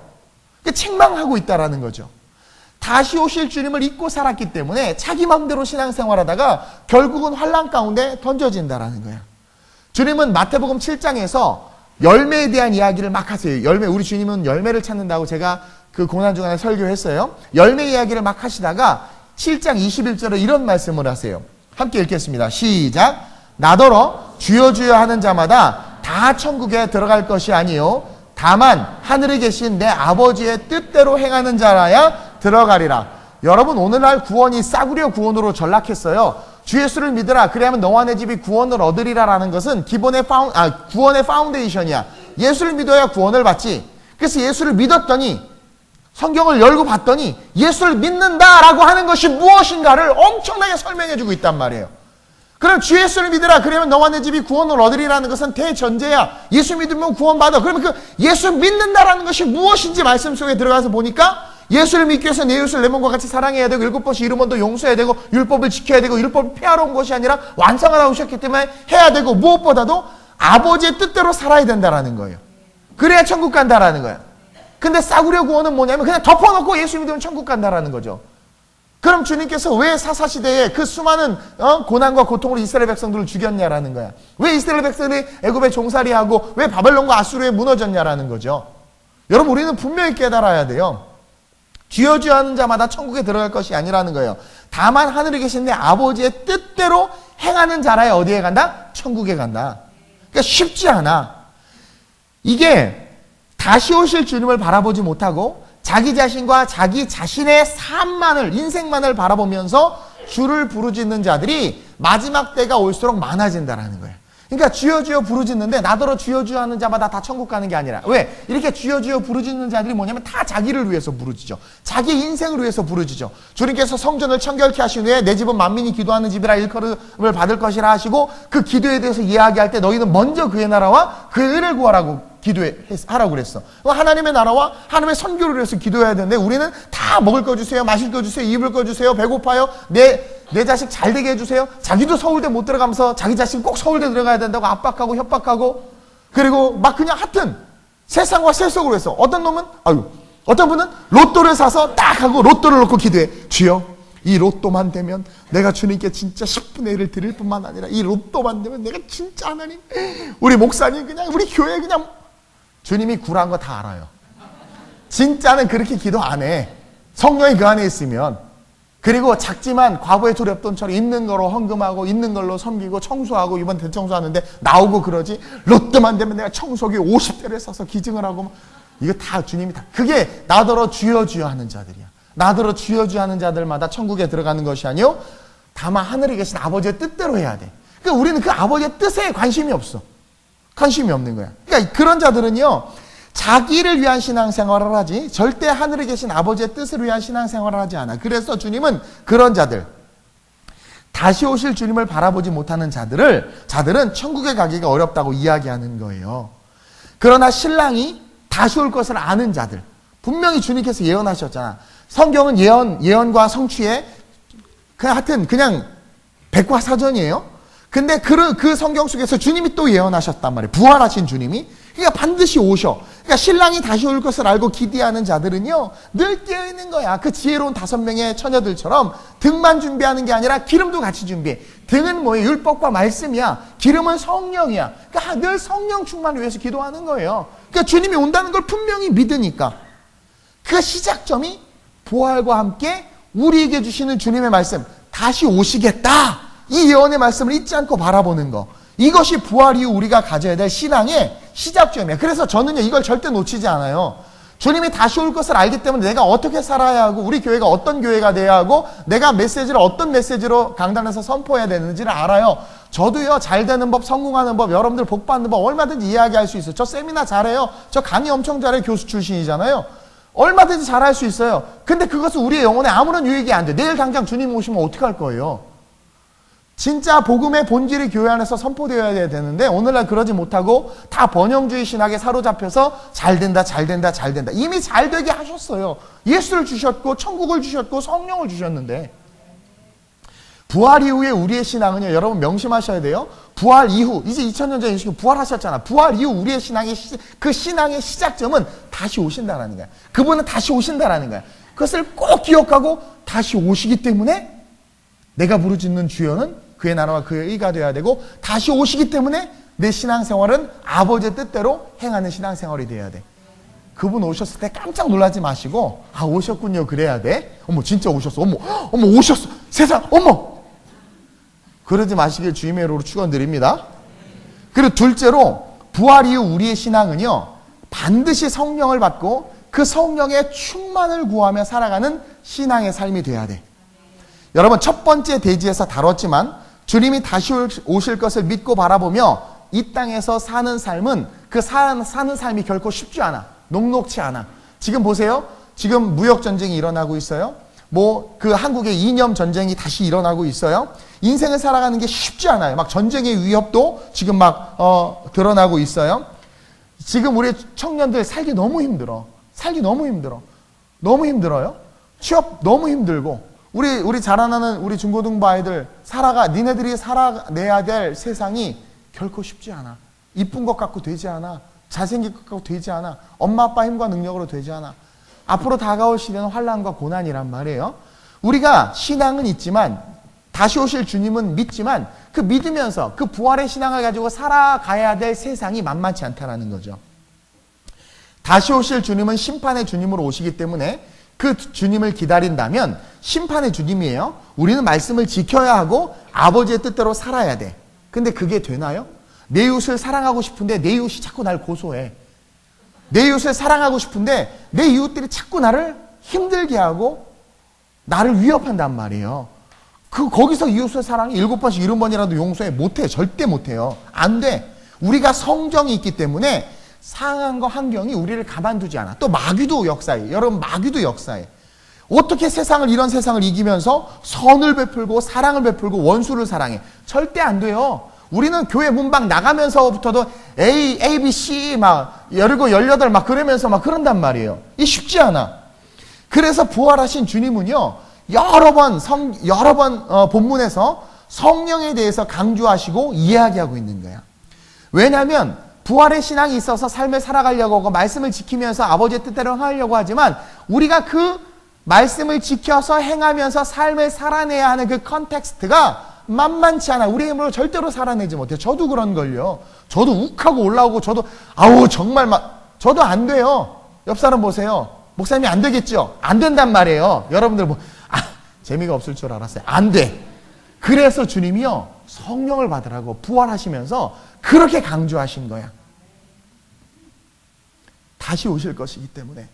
책망하고 있다라는 거죠. 다시 오실 주님을 잊고 살았기 때문에 자기 마음대로 신앙생활하다가 결국은 환난 가운데 던져진다라는 거야. 주님은 마태복음 7장에서 열매에 대한 이야기를 막 하세요. 우리 주님은 열매를 찾는다고 제가 그 고난주간에 설교했어요. 열매 이야기를 막 하시다가 7장 21절에 이런 말씀을 하세요. 함께 읽겠습니다. 시작. 나더러 주여 주여 하는 자마다 다 천국에 들어갈 것이 아니요 다만 하늘에 계신 내 아버지의 뜻대로 행하는 자라야 들어가리라. 여러분 오늘날 구원이 싸구려 구원으로 전락했어요. 주 예수를 믿으라 그래야만 너와 내 집이 구원을 얻으리라라는 것은 구원의 파운데이션이야. 예수를 믿어야 구원을 받지. 그래서 예수를 믿었더니 성경을 열고 봤더니 예수를 믿는다라고 하는 것이 무엇인가를 엄청나게 설명해주고 있단 말이에요. 그럼 주 예수를 믿으라 그러면 너와 내 집이 구원을 얻으리라는 것은 대전제야. 예수 믿으면 구원받아. 그러면 그 예수 믿는다라는 것이 무엇인지 말씀 속에 들어가서 보니까 예수를 믿기 위해서 내 이웃을 내 몸과 같이 사랑해야 되고 7번씩 이름원도 용서해야 되고 율법을 지켜야 되고 율법을 폐하러 온 것이 아니라 완성하러 오셨기 때문에 해야 되고 무엇보다도 아버지의 뜻대로 살아야 된다라는 거예요. 그래야 천국 간다라는 거야. 근데 싸구려 구원은 뭐냐면 그냥 덮어놓고 예수 믿으면 천국 간다라는 거죠. 그럼 주님께서 왜 사사시대에 그 수많은 고난과 고통으로 이스라엘 백성들을 죽였냐라는 거야. 왜 이스라엘 백성들이 애굽에 종살이하고 왜 바벨론과 아수르에 무너졌냐라는 거죠. 여러분 우리는 분명히 깨달아야 돼요. 주여 주여 하는 자마다 천국에 들어갈 것이 아니라는 거예요. 다만 하늘에 계신 내 아버지의 뜻대로 행하는 자라야 어디에 간다? 천국에 간다. 그러니까 쉽지 않아. 이게 다시 오실 주님을 바라보지 못하고 자기 자신과 자기 자신의 삶만을 인생만을 바라보면서 주를 부르짖는 자들이 마지막 때가 올수록 많아진다라는 거예요. 그러니까 주여 주여 부르짖는데 나더러 주여 주여 하는 자마다 다 천국 가는 게 아니라 왜? 이렇게 주여 주여 부르짖는 자들이 뭐냐면 다 자기를 위해서 부르짖죠. 자기 인생을 위해서 부르짖죠. 주님께서 성전을 청결케 하신 후에 내 집은 만민이 기도하는 집이라 일컬음을 받을 것이라 하시고 그 기도에 대해서 이야기할 때 너희는 먼저 그의 나라와 그의 의를 구하라고 하라고 그랬어. 하나님의 나라와 하나님의 선교를 위해서 기도해야 되는데 우리는 다 먹을 거 주세요, 마실 거 주세요, 입을 거 주세요, 배고파요, 내 자식 잘 되게 해주세요. 자기도 서울대 못 들어가면서 자기 자식 꼭 서울대 들어가야 된다고 압박하고 협박하고 그리고 막 그냥 하여튼 세상과 세속으로 해서 어떤 놈은 어떤 분은 로또를 사서 딱 하고 로또를 놓고 기도해. 주여, 이 로또만 되면 내가 주님께 진짜 10분의 1을 드릴 뿐만 아니라 이 로또만 되면 내가 진짜 하나님, 우리 목사님 그냥 우리 교회 그냥. 주님이 구란 거 다 알아요. 진짜는 그렇게 기도 안 해. 성령이 그 안에 있으면. 그리고 작지만 과부의 두렵돈처럼 있는 거로 헌금하고 있는 걸로 섬기고 청소하고, 이번 대청소하는데 나오고 그러지. 로또만 되면 내가 청소기 50대를 사서 기증을 하고, 이거 다 주님이 다. 그게 나더러 주여 주여 하는 자들이야. 나더러 주여 주여 하는 자들마다 천국에 들어가는 것이 아니요, 다만 하늘에 계신 아버지의 뜻대로 해야 돼. 그러니까 우리는 그 아버지의 뜻에 관심이 없어. 관심이 없는 거야. 그러니까 그런 자들은요, 자기를 위한 신앙생활을 하지 절대 하늘에 계신 아버지의 뜻을 위한 신앙생활을 하지 않아. 그래서 주님은 그런 자들, 다시 오실 주님을 바라보지 못하는 자들은 천국에 가기가 어렵다고 이야기하는 거예요. 그러나 신랑이 다시 올 것을 아는 자들, 분명히 주님께서 예언하셨잖아. 성경은 예언과 성취에 하여튼 그냥 백과사전이에요. 근데 그 성경 속에서 주님이 또 예언하셨단 말이에요. 부활하신 주님이. 그러니까 반드시 오셔. 그러니까 신랑이 다시 올 것을 알고 기대하는 자들은요, 늘 깨어있는 거야. 그 지혜로운 5명의 처녀들처럼 등만 준비하는 게 아니라 기름도 같이 준비해. 등은 뭐예요? 율법과 말씀이야. 기름은 성령이야. 그러니까 늘 성령 충만을 위해서 기도하는 거예요. 그러니까 주님이 온다는 걸 분명히 믿으니까. 그 시작점이 부활과 함께 우리에게 주시는 주님의 말씀, 다시 오시겠다. 이 예언의 말씀을 잊지 않고 바라보는 거. 이것이 부활 이후 우리가 가져야 될 신앙의 시작점이에요. 그래서 저는요, 이걸 절대 놓치지 않아요. 주님이 다시 올 것을 알기 때문에 내가 어떻게 살아야 하고, 우리 교회가 어떤 교회가 돼야 하고, 내가 메시지를 어떤 메시지로 강단에서 선포해야 되는지를 알아요. 저도요, 잘 되는 법, 성공하는 법, 여러분들 복 받는 법 얼마든지 이야기할 수 있어요. 저 세미나 잘해요. 저 강의 엄청 잘해요. 교수 출신이잖아요. 얼마든지 잘할 수 있어요. 근데 그것은 우리의 영혼에 아무런 유익이 안 돼. 내일 당장 주님 오시면 어떡할 거예요? 진짜 복음의 본질이 교회 안에서 선포되어야 되는데 오늘날 그러지 못하고 다 번영주의 신학에 사로잡혀서 잘 된다. 이미 잘 되게 하셨어요. 예수를 주셨고 천국을 주셨고 성령을 주셨는데, 부활 이후에 우리의 신앙은요, 여러분 명심하셔야 돼요. 부활 이후, 이제 2000년 전에 예수님 부활하셨잖아. 부활 이후 우리의 그 신앙의 시작점은 다시 오신다라는 거야. 그분은 다시 오신다라는 거야. 그것을 꼭 기억하고 다시 오시기 때문에 내가 부르짖는 주여는 그의 나라와 그의 의가 되어야 되고, 다시 오시기 때문에 내 신앙생활은 아버지의 뜻대로 행하는 신앙생활이 되어야 돼. 그분 오셨을 때 깜짝 놀라지 마시고, 아, 오셨군요, 그래야 돼. 어머, 진짜 오셨어. 어머, 오셨어. 세상, 어머. 그러지 마시길 주님의 이름으로 축원드립니다. 그리고 둘째로, 부활 이후 우리의 신앙은요, 반드시 성령을 받고 그 성령의 충만을 구하며 살아가는 신앙의 삶이 돼야 돼. 여러분, 첫 번째 대지에서 다뤘지만 주님이 다시 오실 것을 믿고 바라보며 이 땅에서 사는 삶은, 그 사는 삶이 결코 쉽지 않아. 녹록치 않아. 지금 보세요. 지금 무역전쟁이 일어나고 있어요. 그 한국의 이념 전쟁이 다시 일어나고 있어요. 인생을 살아가는 게 쉽지 않아요. 막 전쟁의 위협도 지금 막 드러나고 있어요. 지금 우리 청년들 살기 너무 힘들어. 너무 힘들어요. 취업 너무 힘들고. 우리 자라나는 우리 중고등부 아이들 니네들이 살아내야 될 세상이 결코 쉽지 않아. 이쁜 것 같고 되지 않아. 잘생길 것 같고 되지 않아. 엄마 아빠 힘과 능력으로 되지 않아. 앞으로 다가올 시대는 환난과 고난이란 말이에요. 우리가 신앙은 있지만, 다시 오실 주님은 믿지만, 그 믿으면서 그 부활의 신앙을 가지고 살아가야 될 세상이 만만치 않다라는 거죠. 다시 오실 주님은 심판의 주님으로 오시기 때문에 그 주님을 기다린다면 심판의 주님이에요. 우리는 말씀을 지켜야 하고 아버지의 뜻대로 살아야 돼. 근데 그게 되나요? 내 이웃을 사랑하고 싶은데 내 이웃이 자꾸 날 고소해. 내 이웃을 사랑하고 싶은데 내 이웃들이 자꾸 나를 힘들게 하고 나를 위협한단 말이에요. 거기서 이웃을 사랑해 7번씩 70번이라도 용서해. 못해. 절대 못해요. 안 돼. 우리가 성정이 있기 때문에 상황과 환경이 우리를 가만두지 않아. 또 마귀도 역사해. 여러분, 마귀도 역사해. 어떻게 이런 세상을 이기면서 선을 베풀고 사랑을 베풀고 원수를 사랑해? 절대 안 돼요. 우리는 교회 문방 나가면서부터도 A, B, C 막 열고 18 막 그러면서 막 그런단 말이에요. 이 쉽지 않아. 그래서 부활하신 주님은요, 여러 번 본문에서 성령에 대해서 강조하시고 이야기하고 있는 거야. 왜냐하면 부활의 신앙이 있어서 삶을 살아가려고 하고 말씀을 지키면서 아버지의 뜻대로 하려고 하지만 우리가 그 말씀을 지켜서 행하면서 삶을 살아내야 하는 그 컨텍스트가 만만치 않아. 우리 힘으로 절대로 살아내지 못해요. 저도 그런걸요. 저도 욱하고 올라오고 저도 정말 저도 안 돼요. 옆 사람 보세요. 목사님이 안 되겠죠? 안 된단 말이에요. 여러분들 재미가 없을 줄 알았어요. 안 돼. 그래서 주님이요, 성령을 받으라고 부활하시면서 그렇게 강조하신 거야. 다시 오실 것이기 때문에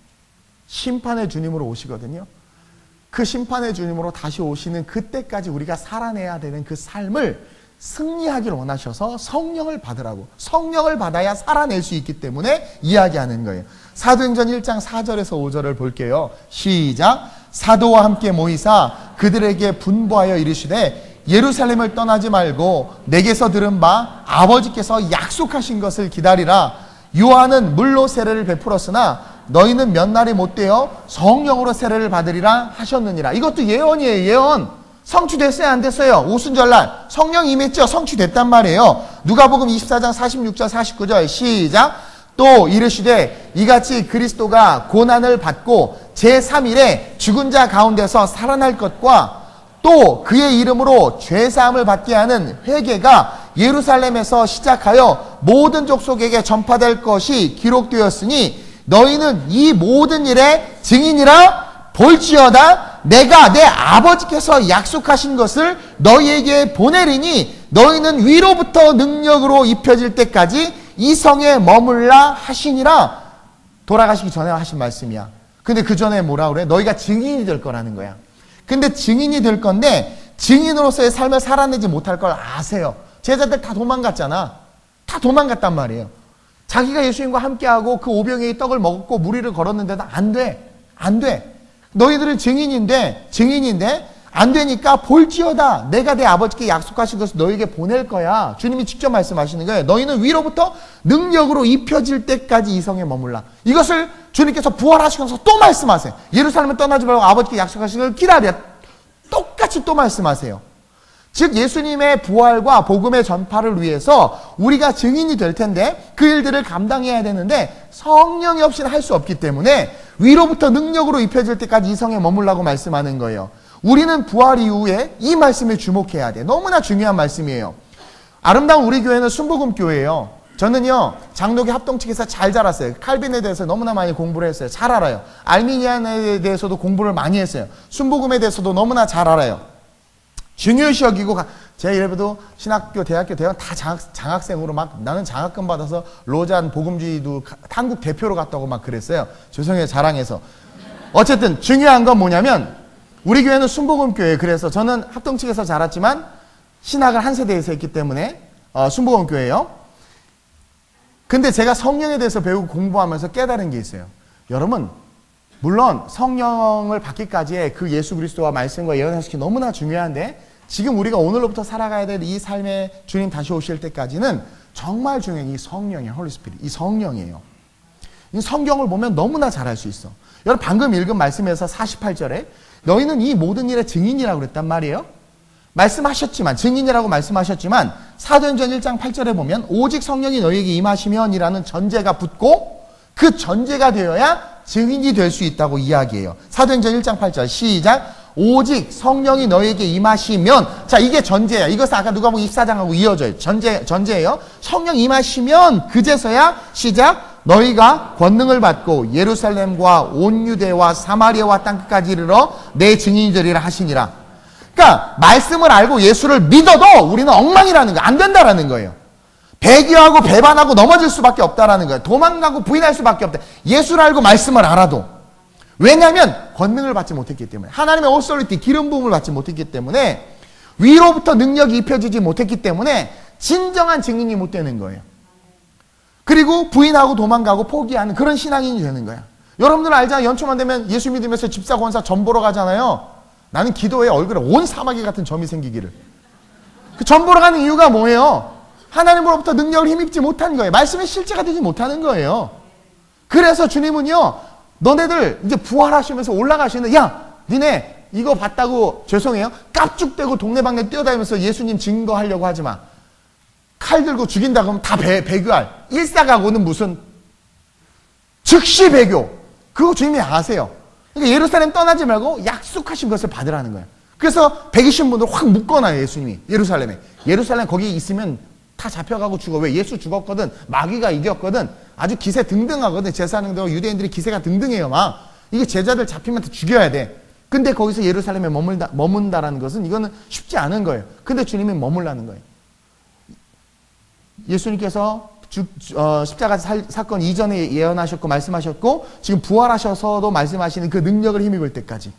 심판의 주님으로 오시거든요. 그 심판의 주님으로 다시 오시는 그때까지 우리가 살아내야 되는 그 삶을 승리하기를 원하셔서 성령을 받으라고, 성령을 받아야 살아낼 수 있기 때문에 이야기하는 거예요. 사도행전 1장 4절에서 5절을 볼게요. 시작. 사도와 함께 모이사 그들에게 분부하여 이르시되 예루살렘을 떠나지 말고 내게서 들은 바 아버지께서 약속하신 것을 기다리라. 요한은 물로 세례를 베풀었으나 너희는 몇 날이 못되어 성령으로 세례를 받으리라 하셨느니라. 이것도 예언이에요. 예언. 성취됐어요? 안 됐어요? 오순절날 성령 임했죠? 성취됐단 말이에요. 누가복음 24장 46절 49절 시작. 또 이르시되 이같이 그리스도가 고난을 받고 제3일에 죽은 자 가운데서 살아날 것과 또 그의 이름으로 죄사함을 받게 하는 회개가 예루살렘에서 시작하여 모든 족속에게 전파될 것이 기록되었으니 너희는 이 모든 일의 증인이라. 볼지어다 내가 내 아버지께서 약속하신 것을 너희에게 보내리니 너희는 위로부터 능력으로 입혀질 때까지 이 성에 머물라 하시니라. 돌아가시기 전에 하신 말씀이야. 근데 그 전에 뭐라 그래? 너희가 증인이 될 거라는 거야. 근데 증인이 될 건데 증인으로서의 삶을 살아내지 못할 걸 아세요. 제자들 다 도망갔잖아. 다 도망갔단 말이에요. 자기가 예수님과 함께하고 그 오병이의 떡을 먹고 무리를 걸었는데도 안 돼. 안 돼. 너희들은 증인인데 안 되니까 볼지어다 내가 내 아버지께 약속하신 것을 너희에게 보낼 거야. 주님이 직접 말씀하시는 거예요. 너희는 위로부터 능력으로 입혀질 때까지 이 성에 머물라. 이것을 주님께서 부활하시면서 또 말씀하세요. 예루살렘을 떠나지 말고 아버지께 약속하신 것을 기다려. 똑같이 또 말씀하세요. 즉 예수님의 부활과 복음의 전파를 위해서 우리가 증인이 될 텐데 그 일들을 감당해야 되는데 성령이 없이는 할 수 없기 때문에 위로부터 능력으로 입혀질 때까지 이 성에 머물라고 말씀하는 거예요. 우리는 부활 이후에 이 말씀에 주목해야 돼. 너무나 중요한 말씀이에요. 아름다운 우리 교회는 순복음 교회예요. 저는요 장로교 합동측에서 잘 자랐어요. 칼빈에 대해서 너무나 많이 공부를 했어요. 잘 알아요. 알미니안에 대해서도 공부를 많이 했어요. 순복음에 대해서도 너무나 잘 알아요. 중요시 여기고 제가 이래봬도 신학교, 대학교, 대학 다 장학생으로 막 나는 장학금 받아서 로잔 복음주의도 한국 대표로 갔다고 막 그랬어요. 죄송해요. 자랑해서. 어쨌든 중요한 건 뭐냐면 우리 교회는 순복음 교회. 그래서 저는 합동측에서 자랐지만 신학을 한 세대에서 했기 때문에 순복음 교회예요. 근데 제가 성령에 대해서 배우고 공부하면서 깨달은 게 있어요. 여러분 물론 성령을 받기까지의 그 예수 그리스도와 말씀과 예언하시기 너무나 중요한데 지금 우리가 오늘로부터 살아가야 될 이 삶의 주님 다시 오실 때까지는 정말 중요한 이 성령이에요. 홀리 스피릿. 이 성령이에요. 이 성경을 보면 너무나 잘할 수 있어. 여러분 방금 읽은 말씀에서 48절에 너희는 이 모든 일의 증인이라고 그랬단 말이에요. 말씀하셨지만 증인이라고 말씀하셨지만 사도행전 1장 8절에 보면 오직 성령이 너희에게 임하시면이라는 전제가 붙고 그 전제가 되어야 증인이 될 수 있다고 이야기해요. 사도행전 1장 8절 시작. 오직 성령이 너희에게 임하시면. 자 이게 전제야. 이것은 아까 누가복음 24장하고 이어져요. 전제예요. 성령 임하시면 그제서야 시작. 너희가 권능을 받고 예루살렘과 온 유대와 사마리아와 땅끝까지 이르러 내 증인이 되리라 하시니라. 그러니까 말씀을 알고 예수를 믿어도 우리는 엉망이라는 거예요. 안 된다라는 거예요. 배교하고 배반하고 넘어질 수밖에 없다라는 거예요. 도망가고 부인할 수밖에 없다. 예수를 알고 말씀을 알아도. 왜냐하면 권능을 받지 못했기 때문에, 하나님의 오소리티 기름 부음을 받지 못했기 때문에, 위로부터 능력이 입혀지지 못했기 때문에 진정한 증인이 못 되는 거예요. 그리고 부인하고 도망가고 포기하는 그런 신앙인이 되는 거야. 여러분들 알잖아요. 연초만 되면 예수 믿으면서 집사 권사 점 보러 가잖아요. 나는 기도에 얼굴에 온 사마귀 같은 점이 생기기를. 그 점 보러 가는 이유가 뭐예요? 하나님으로부터 능력을 힘입지 못한 거예요. 말씀의 실제가 되지 못하는 거예요. 그래서 주님은요, 너네들 이제 부활하시면서 올라가시는데, 야, 니네 이거 봤다고 죄송해요. 깝죽대고 동네방네 뛰어다니면서 예수님 증거하려고 하지 마. 칼 들고 죽인다 그러면 다 배교할. 일사각오는 무슨 즉시 배교. 그거 주님이 아세요. 그러니까 예루살렘 떠나지 말고 약속하신 것을 받으라는 거예요. 그래서 120분들 확 묶어놔요, 예수님이. 예루살렘에. 예루살렘 거기 있으면 다 잡혀가고 죽어. 왜? 예수 죽었거든. 마귀가 이겼거든. 아주 기세 등등하거든. 제사장들과 유대인들이 기세가 등등해요, 막. 이게 제자들 잡히면 다 죽여야 돼. 근데 거기서 예루살렘에 머문다라는 것은 이거는 쉽지 않은 거예요. 근데 주님이 머물라는 거예요. 예수님께서 십자가 사건 이전에 예언하셨고 말씀하셨고 지금 부활하셔서도 말씀하시는 그 능력을 힘입을 때까지.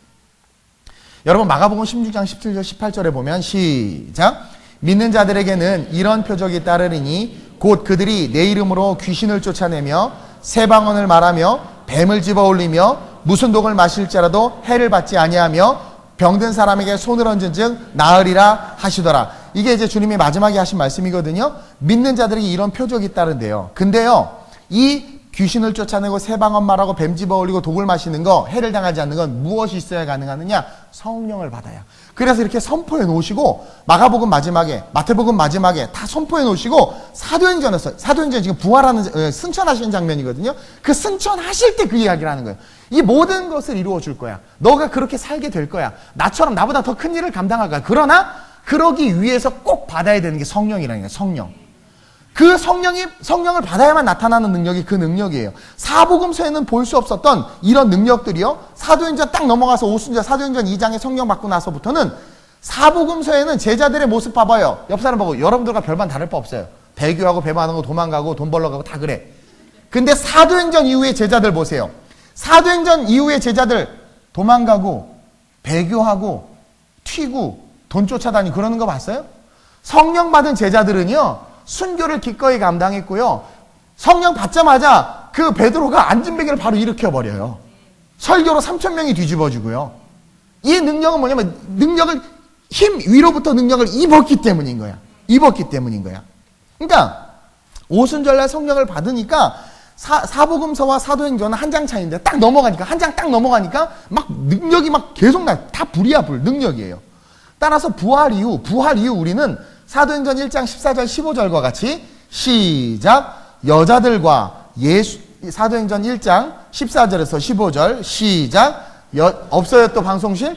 여러분 마가복음 16장 17절 18절에 보면 시작. 믿는 자들에게는 이런 표적이 따르리니 곧 그들이 내 이름으로 귀신을 쫓아내며 새 방언을 말하며 뱀을 집어올리며 무슨 독을 마실지라도 해를 받지 아니하며 병든 사람에게 손을 얹은 즉 나으리라 하시더라. 이게 이제 주님이 마지막에 하신 말씀이거든요. 믿는 자들에게 이런 표적이 따른대요. 근데요, 이 귀신을 쫓아내고 새 방언 말하고 뱀 집어올리고 독을 마시는 거, 해를 당하지 않는 건 무엇이 있어야 가능하느냐? 성령을 받아야. 그래서 이렇게 선포해 놓으시고 마가복음 마지막에, 마태복음 마지막에 다 선포해 놓으시고 사도행전에서, 사도행전 지금 부활하는 승천하시는 장면이거든요. 그 승천하실 때 그 이야기를 하는 거예요. 이 모든 것을 이루어 줄 거야. 너가 그렇게 살게 될 거야. 나처럼 나보다 더 큰 일을 감당할 거야. 그러나 그러기 위해서 꼭 받아야 되는 게 성령이라는 거예요. 성령. 그 성령을 받아야만 나타나는 능력이 그 능력이에요. 사복음서에는 볼 수 없었던 이런 능력들이요. 사도행전 딱 넘어가서 오순절 사도행전 2장에 성령 받고 나서부터는 사복음서에는 제자들의 모습 봐봐요. 옆 사람 보고 여러분들과 별반 다를 바 없어요. 배교하고 배반하고 도망가고 돈 벌러 가고 다 그래. 근데 사도행전 이후의 제자들 보세요. 사도행전 이후의 제자들 도망가고 배교하고 튀고 돈 쫓아다니고 그러는 거 봤어요? 성령 받은 제자들은요. 순교를 기꺼이 감당했고요. 성령 받자마자 그 베드로가 앉은 베개를 바로 일으켜버려요. 설교로 3,000명이 뒤집어지고요. 이 능력은 뭐냐면 능력을 힘 위로부터 능력을 입었기 때문인 거야. 입었기 때문인 거야. 그러니까 오순절날 성령을 받으니까 사복음서와 사도행전은 한 장 차이인데 딱 넘어가니까 한 장 딱 넘어가니까 막 능력이 막 계속 다 불이야 불 능력이에요. 따라서 부활 이후 우리는 사도행전 1장 14절 15절과 같이 시작. 여자들과 사도행전 1장 14절에서 15절 시작. 없어요 또 방송실?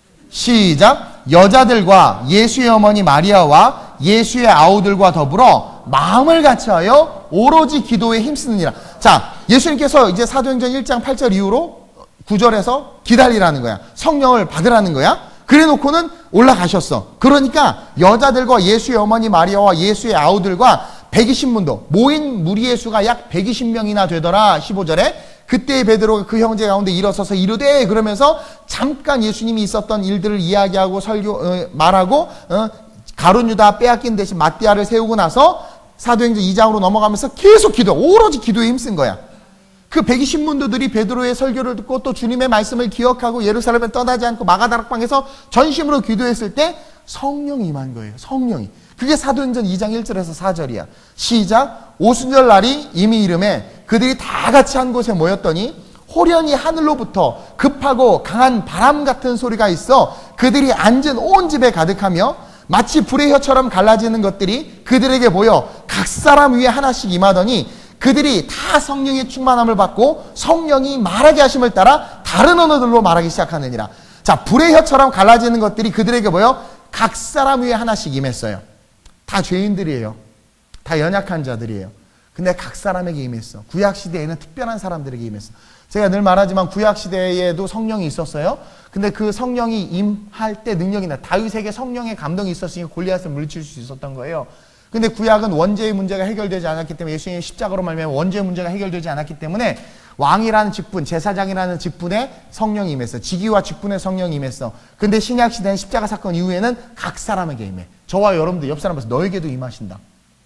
시작. 여자들과 예수의 어머니 마리아와 예수의 아우들과 더불어 마음을 같이하여 오로지 기도에 힘쓰느니라. 자, 예수님께서 이제 사도행전 1장 8절 이후로 9절에서 기다리라는 거야. 성령을 받으라는 거야. 그래 놓고는 올라가셨어. 그러니까 여자들과 예수의 어머니 마리아와 예수의 아우들과 120문도 모인 무리의 수가 약 120명이나 되더라. 15절에 그때 베드로가 그 형제 가운데 일어서서 이르되 그러면서 잠깐 예수님이 있었던 일들을 이야기하고 말하고 가룟 유다 빼앗긴 대신 마띠아를 세우고 나서 사도행전 2장으로 넘어가면서 계속 오로지 기도에 힘쓴 거야. 그 120문도들이 베드로의 설교를 듣고 또 주님의 말씀을 기억하고 예루살렘에 떠나지 않고 마가다락방에서 전심으로 기도했을 때 성령이 임한 거예요. 성령이. 그게 사도행전 2장 1절에서 4절이야. 시작. 오순절 날이 이미 이름에 그들이 다 같이 한 곳에 모였더니 호련히 하늘로부터 급하고 강한 바람 같은 소리가 있어 그들이 앉은 온 집에 가득하며 마치 불의 혀처럼 갈라지는 것들이 그들에게 보여 각 사람 위에 하나씩 임하더니 그들이 다 성령의 충만함을 받고 성령이 말하게 하심을 따라 다른 언어들로 말하기 시작하느니라. 자, 불의 혀처럼 갈라지는 것들이 그들에게 보여 각 사람 위에 하나씩 임했어요. 다 죄인들이에요. 다 연약한 자들이에요. 근데 각 사람에게 임했어. 구약시대에는 특별한 사람들에게 임했어. 제가 늘 말하지만 구약시대에도 성령이 있었어요. 근데 그 성령이 임할 때 능력이 나. 다윗에게 성령의 감동이 있었으니까 골리앗을 물리칠 수 있었던 거예요. 근데 구약은 원죄의 문제가 해결되지 않았기 때문에 예수님의 십자가로 말미암아 원죄의 문제가 해결되지 않았기 때문에 왕이라는 직분, 제사장이라는 직분에 성령이 임했어. 직위와 직분에 성령이 임했어. 근데 신약시대는 십자가 사건 이후에는 각 사람에게 임해. 저와 여러분들 옆 사람 봐서 너에게도 임하신다.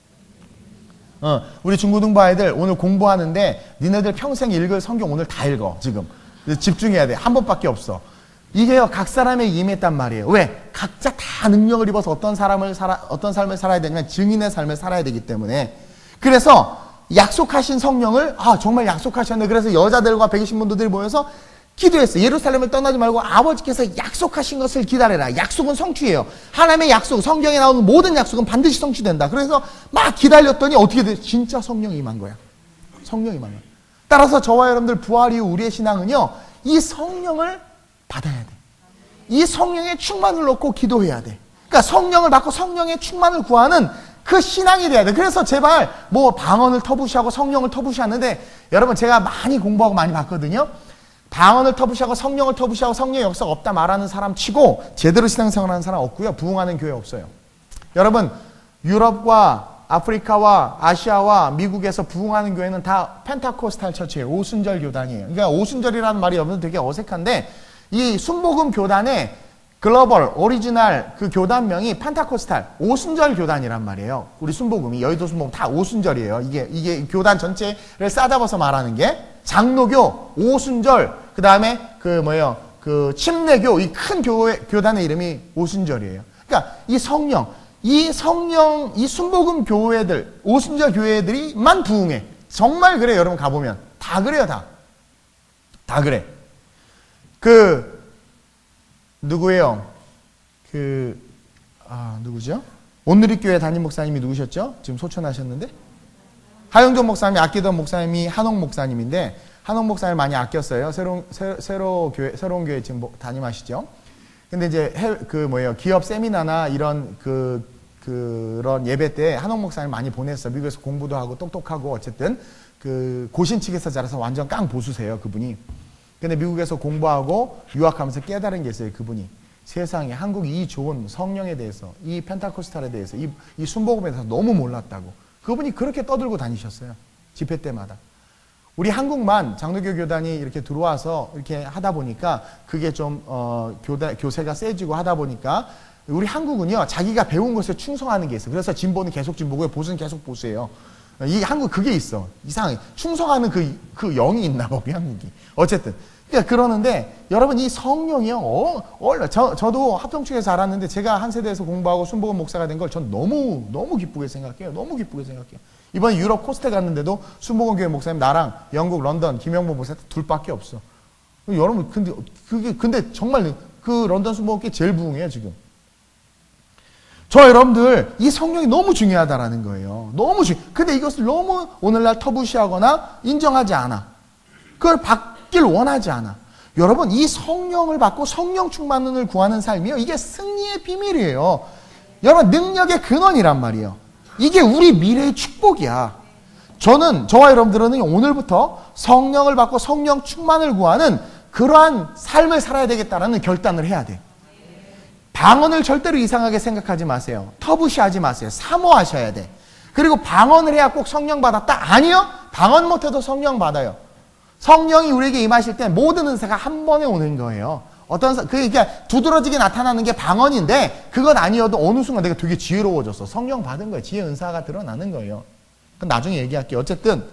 우리 중고등부 아이들 오늘 공부하는데 니네들 평생 읽을 성경 오늘 다 읽어 지금. 집중해야 돼. 한 번밖에 없어. 이게요, 각 사람에게 임했단 말이에요. 왜? 각자 다 능력을 입어서 어떤 삶을 살아야 되냐면 증인의 삶을 살아야 되기 때문에. 그래서 약속하신 성령을 정말 약속하셨네. 그래서 여자들과 120문도들이 모여서 기도했어. 예루살렘을 떠나지 말고 아버지께서 약속하신 것을 기다려라. 약속은 성취예요. 하나님의 약속, 성경에 나오는 모든 약속은 반드시 성취된다. 그래서 막 기다렸더니 어떻게 돼? 진짜 성령이 임한 거야. 성령이 임한 거야. 따라서 저와 여러분들 부활 이후 우리의 신앙은요, 이 성령을 받아야 돼. 이 성령의 충만을 놓고 기도해야 돼. 그러니까 성령을 받고 성령의 충만을 구하는 그 신앙이 돼야 돼. 그래서 제발 뭐 방언을 터부시하고 성령을 터부시하는데, 여러분 제가 많이 공부하고 많이 봤거든요. 방언을 터부시하고 성령을 터부시하고 성령의 역사가 없다 말하는 사람 치고 제대로 신앙생활하는 사람 없고요. 부흥하는 교회 없어요. 여러분 유럽과 아프리카와 아시아와 미국에서 부흥하는 교회는 다 펜타코스탈 처치예요. 오순절 교단이에요. 그러니까 오순절이라는 말이 여러분 되게 어색한데, 이 순복음 교단의 글로벌 오리지널 그 교단명이 펜타코스탈 오순절 교단이란 말이에요. 우리 순복음이, 여의도 순복음 다 오순절이에요. 이게 교단 전체를 싸잡아서 말하는 게 장로교, 오순절, 그 다음에 그 침례교, 이 큰 교단의 이름이 오순절이에요. 그러니까 이 성령, 이 순복음 교회들, 오순절 교회들이만 부흥해. 정말 그래. 여러분 가보면 다 그래요. 다 그래. 누구예요? 누구죠? 온누리교회 담임 목사님이 누구셨죠? 지금 소천하셨는데? 하영종 목사님이 아끼던 목사님이 한옥 목사님인데, 한옥 목사님을 많이 아꼈어요. 새로운 교회 지금 담임하시죠? 근데 이제 기업 세미나나 이런 그런 예배 때 한옥 목사님 많이 보냈어. 미국에서 공부도 하고 똑똑하고 어쨌든 고신 측에서 자라서 완전 깡 보수세요, 그분이. 근데 미국에서 공부하고 유학하면서 깨달은 게 있어요, 그분이. 세상에 한국이 이 좋은 성령에 대해서, 이 펜타코스탈에 대해서, 이 순복음에 대해서 너무 몰랐다고. 그분이 그렇게 떠들고 다니셨어요, 집회 때마다. 우리 한국만 장로교 교단이 이렇게 들어와서 이렇게 하다 보니까 그게 좀 교세가 세지고 하다 보니까, 우리 한국은요 자기가 배운 것에 충성하는 게 있어. 그래서 진보는 계속 진보고 보수는 계속 보수예요. 이 한국 그게 있어. 이상해. 충성하는 그 영이 있나 봐, 우리 한국이. 어쨌든 그러니까 그러는데, 여러분 이 성령이요, 저도 합동측에서 알았는데, 제가 한 세대에서 공부하고 순복음 목사가 된 걸 전 너무 기쁘게 생각해요. 너무 기쁘게 생각해요. 이번에 유럽 코스트 갔는데도 순복음 교회 목사님, 나랑 영국 런던 김영보 목사 둘밖에 없어. 여러분 근데 정말 그 런던 순복음 교회 제일 부흥해요 지금. 저 여러분들 이 성령이 너무 중요하다라는 거예요. 너무 근데 이것을 너무 오늘날 터부시하거나 인정하지 않아. 그걸 받길 원하지 않아. 여러분 이 성령을 받고 성령 충만을 구하는 삶이요, 이게 승리의 비밀이에요. 여러분 능력의 근원이란 말이에요. 이게 우리 미래의 축복이야. 저와 여러분들은 오늘부터 성령을 받고 성령 충만을 구하는 그러한 삶을 살아야 되겠다라는 결단을 해야 돼. 방언을 절대로 이상하게 생각하지 마세요. 터부시하지 마세요. 사모하셔야 돼. 그리고 방언을 해야 꼭 성령 받았다? 아니요. 방언 못해도 성령 받아요. 성령이 우리에게 임하실 때 모든 은사가 한 번에 오는 거예요. 그게 두드러지게 나타나는 게 방언인데, 그건 아니어도 어느 순간 내가 되게 지혜로워졌어. 성령 받은 거예요. 지혜 은사가 드러나는 거예요. 그건 나중에 얘기할게요. 어쨌든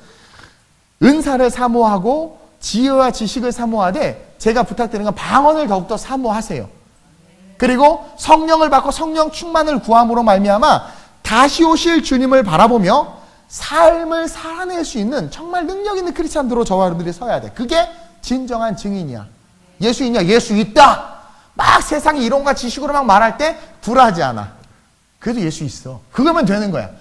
은사를 사모하고 지혜와 지식을 사모하되, 제가 부탁드리는 건 방언을 더욱더 사모하세요. 그리고 성령을 받고 성령 충만을 구함으로 말미암아 다시 오실 주님을 바라보며 삶을 살아낼 수 있는 정말 능력 있는 크리스찬들로 저와 여러분들이 서야 돼. 그게 진정한 증인이야. 예수 있냐? 예수 있다. 막 세상의 이론과 지식으로 막 말할 때 굴하지 않아. 그래도 예수 있어. 그거면 되는 거야.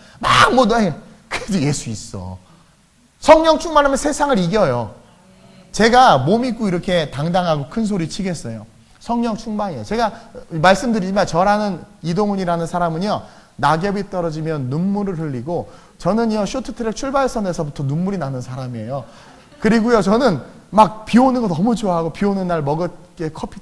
그래도 예수 있어. 성령 충만하면 세상을 이겨요. 제가 몸 있고 이렇게 당당하고 큰 소리 치겠어요. 성령 충만이에요. 제가 말씀드리지만 저라는 이동훈이라는 사람은요, 낙엽이 떨어지면 눈물을 흘리고, 저는요 쇼트트랙 출발선에서부터 눈물이 나는 사람이에요. 그리고요 저는 막 비 오는 거 너무 좋아하고, 비 오는 날 먹을 게 커피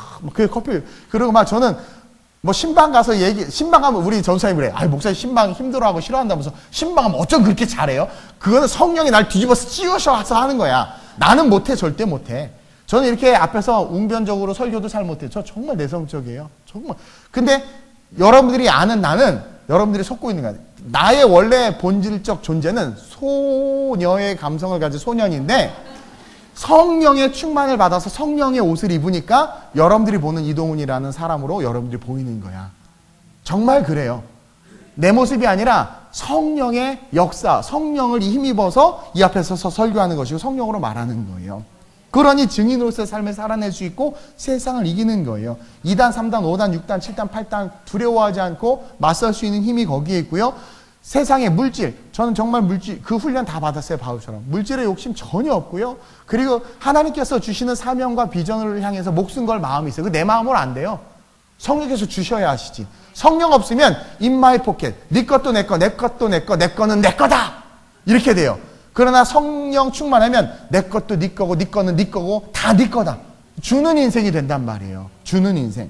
그리고 막 저는 뭐 신방 가면 우리 전사님이 그래. 목사님 신방 힘들어하고 싫어한다면서. 신방하면 어쩜 그렇게 잘해요? 그거는 성령이 날 뒤집어서 찌우셔서 하는 거야. 나는 못해. 절대 못해. 저는 이렇게 앞에서 웅변적으로 설교도 잘 못해요. 저 정말 내성적이에요. 정말. 근데 여러분들이 아는 나는, 여러분들이 속고 있는 거야. 나의 원래 본질적 존재는 소녀의 감성을 가진 소년인데, 성령의 충만을 받아서 성령의 옷을 입으니까 여러분들이 보는 이동훈이라는 사람으로 여러분들이 보이는 거야. 정말 그래요. 내 모습이 아니라 성령의 역사, 성령을 힘입어서 이 앞에 서서 설교하는 것이고 성령으로 말하는 거예요. 그러니 증인으로서의 삶을 살아낼 수 있고 세상을 이기는 거예요. 2단, 3단, 5단, 6단, 7단, 8단 두려워하지 않고 맞설 수 있는 힘이 거기에 있고요. 세상의 물질, 저는 정말 물질, 그 훈련 다 받았어요, 바울처럼. 물질의 욕심 전혀 없고요. 그리고 하나님께서 주시는 사명과 비전을 향해서 목숨 걸 마음이 있어요. 그 내 마음으로 안 돼요. 성령께서 주셔야 하시지. 성령 없으면 in my pocket, 네 것도 내 거, 내 것도 내 거, 내 거는 내 거다 이렇게 돼요. 그러나 성령 충만하면 내 것도 네 거고 네 거는 네 거고 다 네 거다. 주는 인생이 된단 말이에요. 주는 인생.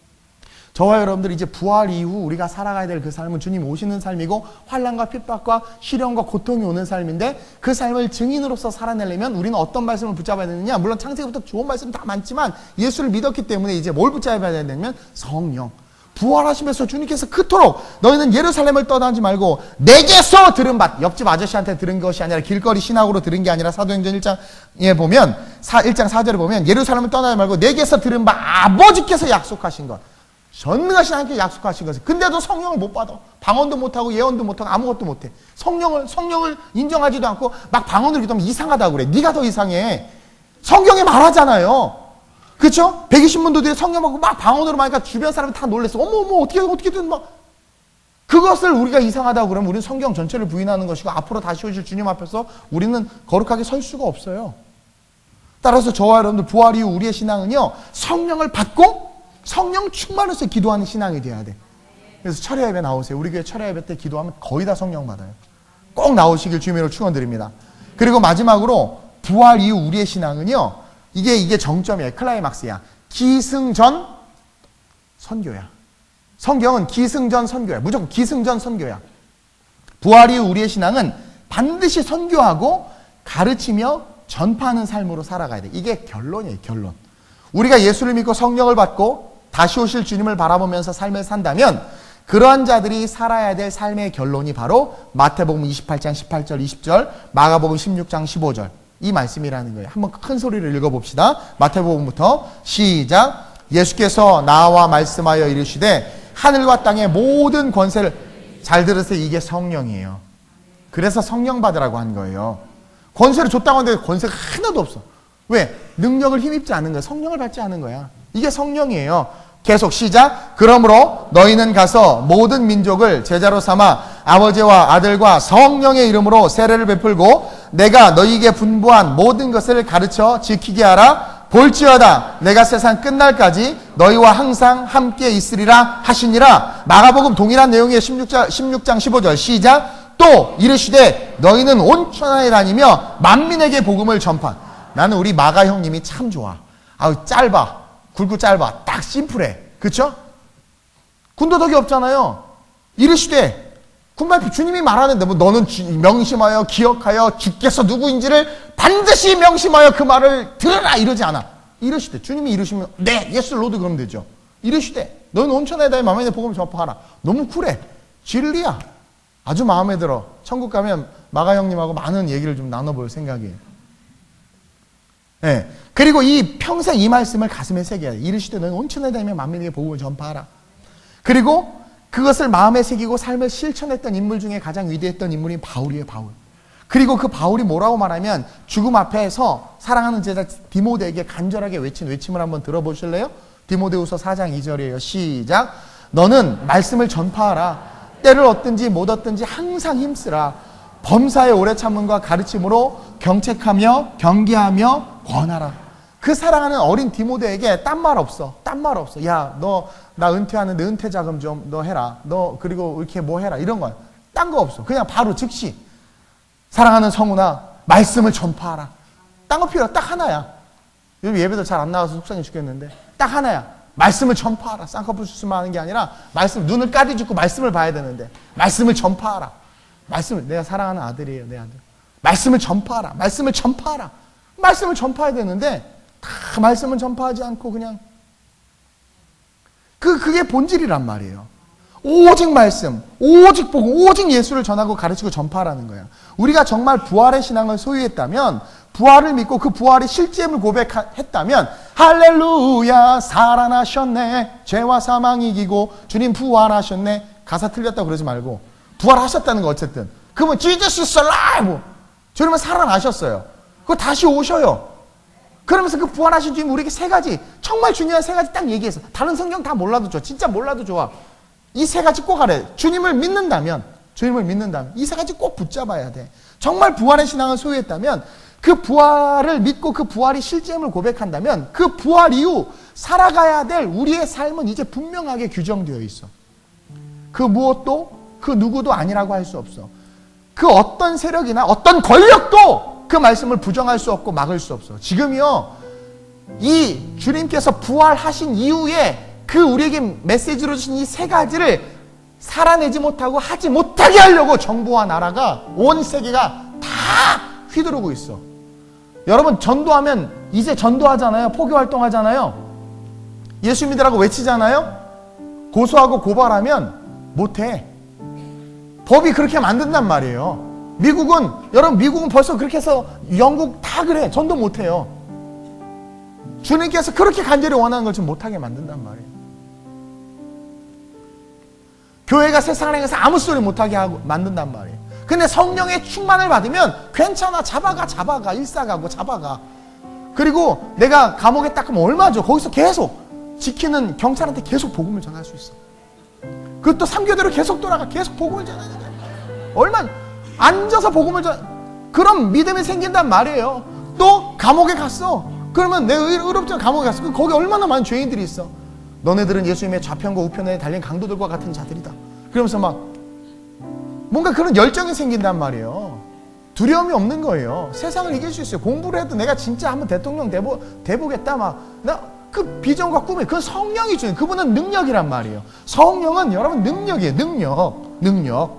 저와 여러분들 이제 부활 이후 우리가 살아가야 될 그 삶은 주님 오시는 삶이고 환난과 핍박과 시련과 고통이 오는 삶인데 그 삶을 증인으로서 살아내려면 우리는 어떤 말씀을 붙잡아야 되느냐. 물론 창세기부터 좋은 말씀 다 많지만 예수를 믿었기 때문에 이제 뭘 붙잡아야 되냐면 성령. 부활하시면서 주님께서 그토록 너희는 예루살렘을 떠나지 말고 내게서 들은 바, 옆집 아저씨한테 들은 것이 아니라 길거리 신학으로 들은 게 아니라 사도행전 1장에 보면 1장 4절에 보면 예루살렘을 떠나지 말고 내게서 들은 바 아버지께서 약속하신 것, 전능하신 하나님께 약속하신 것을. 근데도 성령을 못 받아. 방언도 못하고 예언도 못하고 아무것도 못해. 성령을 인정하지도 않고 막 방언을 기도하면 이상하다고 그래. 네가 더 이상해. 성경에 말하잖아요. 그렇죠? 120문도 뒤에 성령 받고 막 방언으로 말하니까 주변 사람이 다 놀랐어. 어머 어떻게든 막. 그것을 우리가 이상하다고 그러면 우리는 성경 전체를 부인하는 것이고 앞으로 다시 오실 주님 앞에서 우리는 거룩하게 설 수가 없어요. 따라서 저와 여러분들 부활 이후 우리의 신앙은요, 성령을 받고 성령 충만해서 기도하는 신앙이 돼야 돼. 그래서 철야 예배 나오세요. 우리 교회 철야 예배 때 기도하면 거의 다 성령 받아요. 꼭 나오시길 주님으로 축원드립니다. 그리고 마지막으로 부활 이후 우리의 신앙은요, 이게 정점이에요. 클라이막스야. 기승전 선교야. 성경은 기승전 선교야. 무조건 기승전 선교야. 부활 이후 우리의 신앙은 반드시 선교하고 가르치며 전파하는 삶으로 살아가야 돼. 이게 결론이에요. 결론. 우리가 예수를 믿고 성령을 받고 다시 오실 주님을 바라보면서 삶을 산다면 그러한 자들이 살아야 될 삶의 결론이 바로 마태복음 28장 18절 20절, 마가복음 16장 15절 이 말씀이라는 거예요. 한번 큰 소리를 읽어봅시다. 마태복음부터 시작. 예수께서 나와 말씀하여 이르시되 하늘과 땅의 모든 권세를, 잘 들으세요. 이게 성령이에요. 그래서 성령 받으라고 한 거예요. 권세를 줬다고 하는데 권세가 하나도 없어. 왜? 능력을 힘입지 않은 거야. 성령을 받지 않은 거야. 이게 성령이에요. 계속 시작. 그러므로 너희는 가서 모든 민족을 제자로 삼아 아버지와 아들과 성령의 이름으로 세례를 베풀고 내가 너희에게 분부한 모든 것을 가르쳐 지키게 하라. 볼지어다 내가 세상 끝날까지 너희와 항상 함께 있으리라 하시니라. 마가복음 동일한 내용의 16장 15절 시작. 또 이르시되 너희는 온 천하에 다니며 만민에게 복음을 전파. 나는 우리 마가 형님이 참 좋아. 아우 짧아. 굵고 짧아. 딱 심플해. 그쵸? 군더더기 없잖아요. 이르시되 군발표 주님이 말하는데 뭐 너는 명심하여 기억하여 주께서 누구인지를 반드시 명심하여 그 말을 들으라 이러지 않아. 이르시되 주님이 이르시면 네 예스 로드 그러면 되죠. 이르시되 너는 온 천하에 다니며 만민에게 복음을 전파하라. 너무 쿨해. 진리야. 아주 마음에 들어. 천국 가면 마가 형님하고 많은 얘기를 좀 나눠볼 생각이에요. 네. 그리고 이 평생 이 말씀을 가슴에 새겨야 돼. 이르시되 너는 온 천하에 다니며 만민에게 복음을 전파하라. 그리고 그것을 마음에 새기고 삶을 실천했던 인물 중에 가장 위대했던 인물이 바울이에요. 바울. 그리고 그 바울이 뭐라고 말하면 죽음 앞에서 사랑하는 제자 디모데에게 간절하게 외친 외침을 한번 들어보실래요? 디모데후서 4장 2절이에요. 시작. 너는 말씀을 전파하라. 때를 얻든지 못 얻든지 항상 힘쓰라. 범사의 오래 참음과 가르침으로 경책하며 경계하며 권하라. 그 사랑하는 어린 디모데에게 딴 말 없어. 딴 말 없어. 야, 너 나 은퇴하는데 은퇴 자금 좀 너 해라. 너 그리고 이렇게 뭐 해라. 이런 거. 딴 거 없어. 그냥 바로 즉시. 사랑하는 성우나 말씀을 전파하라. 딴 거 필요 없어. 딱 하나야. 요즘 예배도 잘 안 나와서 속상해 죽겠는데 딱 하나야. 말씀을 전파하라. 쌍꺼풀 수술만 하는 게 아니라 말씀, 눈을 까디죽고 말씀을 봐야 되는데 말씀을 전파하라. 말씀을, 내가 사랑하는 아들이에요. 내 아들. 말씀을 전파하라. 말씀을 전파하라. 말씀을 전파해야 되는데 다 말씀을 전파하지 않고 그냥 그게 본질이란 말이에요. 오직 말씀, 오직 복음, 오직 예수를 전하고 가르치고 전파하라는 거야. 우리가 정말 부활의 신앙을 소유했다면, 부활을 믿고 그 부활의 실제임을 고백했다면 할렐루야 살아나셨네. 죄와 사망 이기고 주님 부활하셨네. 가사 틀렸다고 그러지 말고 부활하셨다는 거 어쨌든. 그러면 Jesus is alive. 주님은 살아나셨어요. 그거 다시 오셔요. 그러면서 그 부활하신 주님 우리에게 세 가지, 정말 중요한 세 가지 딱 얘기했어. 다른 성경 다 몰라도 좋아. 진짜 몰라도 좋아. 이 세 가지 꼭 알아야 돼. 주님을 믿는다면 이 세 가지 꼭 붙잡아야 돼. 정말 부활의 신앙을 소유했다면, 그 부활을 믿고 그 부활이 실제임을 고백한다면, 그 부활 이후 살아가야 될 우리의 삶은 이제 분명하게 규정되어 있어. 그 무엇도 그 누구도 아니라고 할 수 없어. 그 어떤 세력이나 어떤 권력도 그 말씀을 부정할 수 없고 막을 수 없어. 지금요, 이 주님께서 부활하신 이후에 그 우리에게 메시지로 주신 이 세 가지를 살아내지 못하고 하지 못하게 하려고 정부와 나라가, 온 세계가 다 휘두르고 있어. 여러분, 전도하면 이제 전도하잖아요. 포교 활동하잖아요. 예수 믿으라고 외치잖아요. 고소하고 고발하면 못해. 법이 그렇게 만든단 말이에요. 미국은 벌써 그렇게 해서, 영국 다 그래. 전도 못해요. 주님께서 그렇게 간절히 원하는 걸 좀 못하게 만든단 말이에요. 교회가 세상을 향해서 아무 소리 못하게 하고 만든단 말이에요. 근데 성령의 충만을 받으면 괜찮아. 잡아가. 일사가고 잡아가. 그리고 내가 감옥에 딱 가면 얼마죠? 거기서 계속 지키는 경찰한테 계속 복음을 전할 수 있어. 그것도 3교대로 계속 돌아가. 계속 복음을 전하는 거야. 얼마나 앉아서 복음을 그럼 믿음이 생긴단 말이에요. 또 감옥에 갔어. 그러면 내 의롭지는 감옥에 갔어. 거기 얼마나 많은 죄인들이 있어. 너네들은 예수님의 좌편과 우편에 달린 강도들과 같은 자들이다. 그러면서 막 뭔가 그런 열정이 생긴단 말이에요. 두려움이 없는 거예요. 세상을 이길 수 있어요. 공부를 해도 내가 진짜 한번 대통령 돼보겠다. 나 그 비전과 꿈이, 그건 성령이 주는, 그분은 능력이란 말이에요. 성령은 여러분 능력이에요. 능력.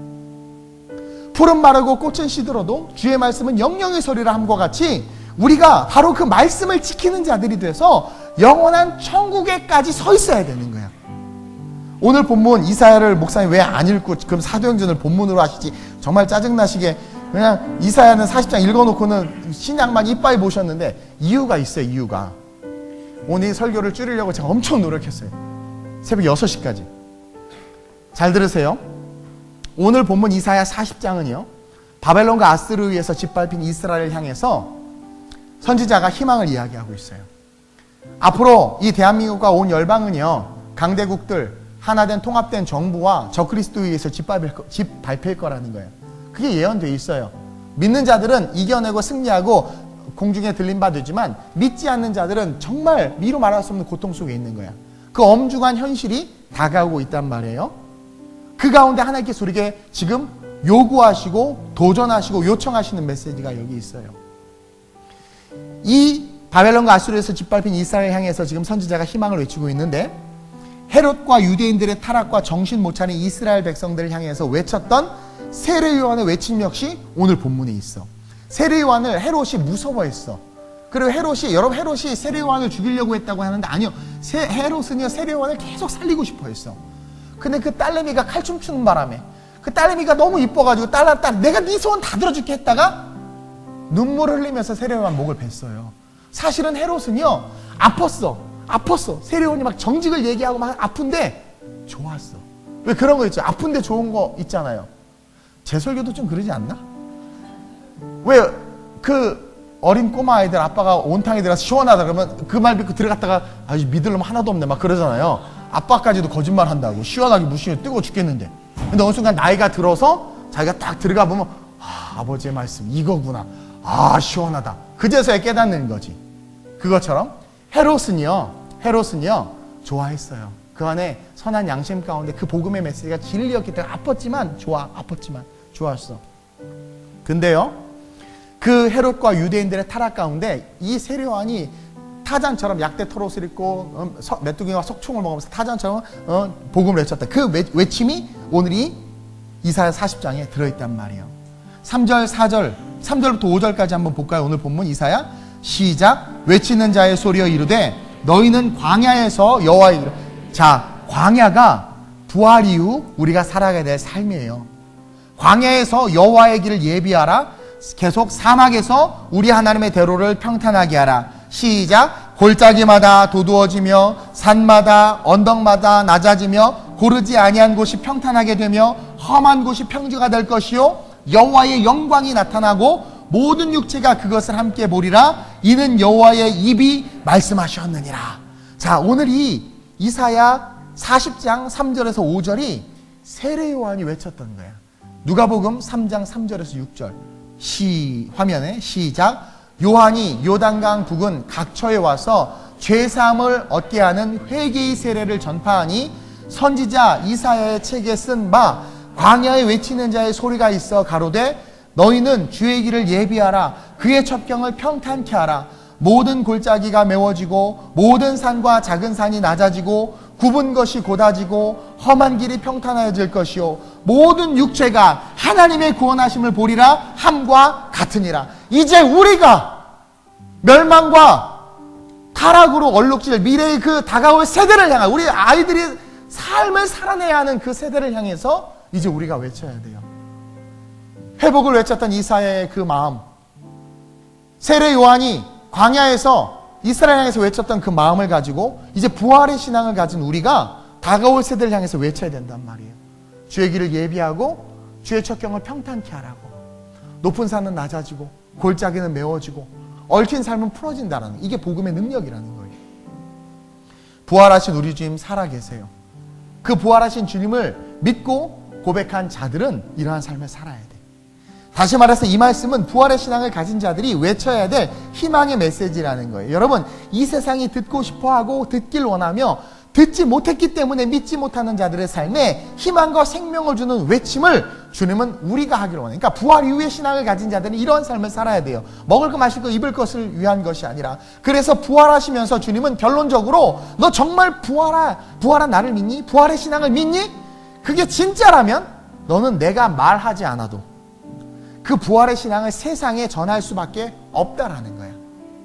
풀은 마르고 꽃은 시들어도 주의 말씀은 영영의 소리라 함과 같이, 우리가 바로 그 말씀을 지키는 자들이 돼서 영원한 천국에까지 서 있어야 되는 거야. 오늘 본문 이사야를 목사님 왜 안 읽고 그럼 사도행전을 본문으로 하시지? 정말 짜증나시게 그냥 이사야는 40장 읽어놓고는 신약만 이빠이 보셨는데, 이유가 있어요. 이유가. 오늘 이 설교를 줄이려고 제가 엄청 노력했어요. 새벽 6시까지. 잘 들으세요. 오늘 본문 이사야 40장은요, 바벨론과 아스르에 의해서 짓밟힌 이스라엘을 향해서 선지자가 희망을 이야기하고 있어요. 앞으로 이 대한민국과 온 열방은요, 강대국들, 하나된 통합된 정부와 적그리스도에 의해서 짓밟힐 거라는 거예요. 그게 예언되어 있어요. 믿는 자들은 이겨내고 승리하고 공중에 들림바 되지만, 믿지 않는 자들은 정말 미루 말할 수 없는 고통 속에 있는 거야. 그 엄중한 현실이 다가오고 있단 말이에요. 그 가운데 하나님께서 우리에게 지금 요구하시고 도전하시고 요청하시는 메시지가 여기 있어요. 이 바벨론과 아수르에서 짓밟힌 이스라엘 향해서 지금 선지자가 희망을 외치고 있는데, 헤롯과 유대인들의 타락과 정신 못 차린 이스라엘 백성들을 향해서 외쳤던 세례 요한의 외침 역시 오늘 본문에 있어. 세례 요한을 헤롯이 무서워했어. 그리고 여러분 헤롯이 세례 요한을 죽이려고 했다고 하는데, 아니요. 헤롯은요, 세례 요한을 계속 살리고 싶어 했어. 근데 그 딸내미가 칼춤 추는 바람에, 그 딸내미가 너무 이뻐가지고 딸 내가 네 소원 다 들어줄게 했다가 눈물을 흘리면서 세례 요한 목을 뱄어요. 사실은 헤롯은요, 아팠어. 세례 요한이 막 정직을 얘기하고 막 아픈데 좋았어. 왜 그런 거 있죠? 아픈데 좋은 거 있잖아요. 제 설교도 좀 그러지 않나? 왜 그 어린 꼬마 아이들 아빠가 온탕에 들어가서 시원하다 그러면 그 말 믿고 들어갔다가 아주 믿을 놈 하나도 없네 막 그러잖아요. 아빠까지도 거짓말 한다고. 시원하게 무시해. 뜨거워 죽겠는데. 근데 어느 순간 나이가 들어서 자기가 딱 들어가 보면, 아버지의 말씀 이거구나. 시원하다. 그제서야 깨닫는 거지. 그것처럼 헤롯은요 좋아했어요. 그 안에 선한 양심 가운데 그 복음의 메시지가 진리였기 때문에 아팠지만 좋았어. 근데요, 그 헤롯과 유대인들의 타락 가운데 이 세례 요한이 타잔처럼 약대 털옷을 입고 메뚜기와 석총을 먹으면서 타잔처럼 복음을 외쳤다. 그 외침이 오늘 이 이사야 40장에 들어있단 말이에요. 3절부터 5절까지 한번 볼까요? 오늘 본문 이사야 시작. 외치는 자의 소리여 이르되 너희는 광야에서 여호와의 길을. 자, 광야가 부활 이후 우리가 살아가야 될 삶이에요. 광야에서 여호와의 길을 예비하라. 계속 사막에서 우리 하나님의 대로를 평탄하게 하라. 시작. 골짜기마다 도두어지며 산마다 언덕마다 낮아지며 고르지 아니한 곳이 평탄하게 되며 험한 곳이 평지가 될 것이요 여호와의 영광이 나타나고 모든 육체가 그것을 함께 보리라. 이는 여호와의 입이 말씀하셨느니라. 자, 오늘 이 이사야 40장 3절에서 5절이 세례 요한이 외쳤던 거야. 누가복음 3장 3절에서 6절. 화면에 시작. 요한이 요단강 부근 각처에 와서 죄사함을 얻게 하는 회개의 세례를 전파하니 선지자 이사야의 책에 쓴 바 광야에 외치는 자의 소리가 있어 가로되 너희는 주의 길을 예비하라. 그의 첩경을 평탄케 하라. 모든 골짜기가 메워지고 모든 산과 작은 산이 낮아지고 굽은 것이 곧아지고 험한 길이 평탄해질 것이요 모든 육체가 하나님의 구원하심을 보리라 함과 같으니라. 이제 우리가 멸망과 타락으로 얼룩질 미래의 그 다가올 세대를 향한 우리 아이들이 삶을 살아내야 하는 그 세대를 향해서 이제 우리가 외쳐야 돼요. 회복을 외쳤던 이사야의 그 마음, 세례 요한이 광야에서 이스라엘 향해서 외쳤던 그 마음을 가지고 이제 부활의 신앙을 가진 우리가 다가올 세대를 향해서 외쳐야 된단 말이에요. 주의 길을 예비하고 주의 첩경을 평탄케 하라고. 높은 산은 낮아지고 골짜기는 메워지고 얽힌 삶은 풀어진다라는, 이게 복음의 능력이라는 거예요. 부활하신 우리 주님 살아계세요. 그 부활하신 주님을 믿고 고백한 자들은 이러한 삶을 살아야 돼. 다시 말해서 이 말씀은 부활의 신앙을 가진 자들이 외쳐야 될 희망의 메시지라는 거예요. 여러분, 이 세상이 듣고 싶어하고 듣길 원하며 듣지 못했기 때문에 믿지 못하는 자들의 삶에 희망과 생명을 주는 외침을 주님은 우리가 하기를 원해요. 그러니까 부활 이후의 신앙을 가진 자들은 이런 삶을 살아야 돼요. 먹을 거 마실 거 입을 것을 위한 것이 아니라. 그래서 부활하시면서 주님은 결론적으로 너 정말 부활한 나를 믿니? 부활의 신앙을 믿니? 그게 진짜라면 너는 내가 말하지 않아도 그 부활의 신앙을 세상에 전할 수밖에 없다라는 거야.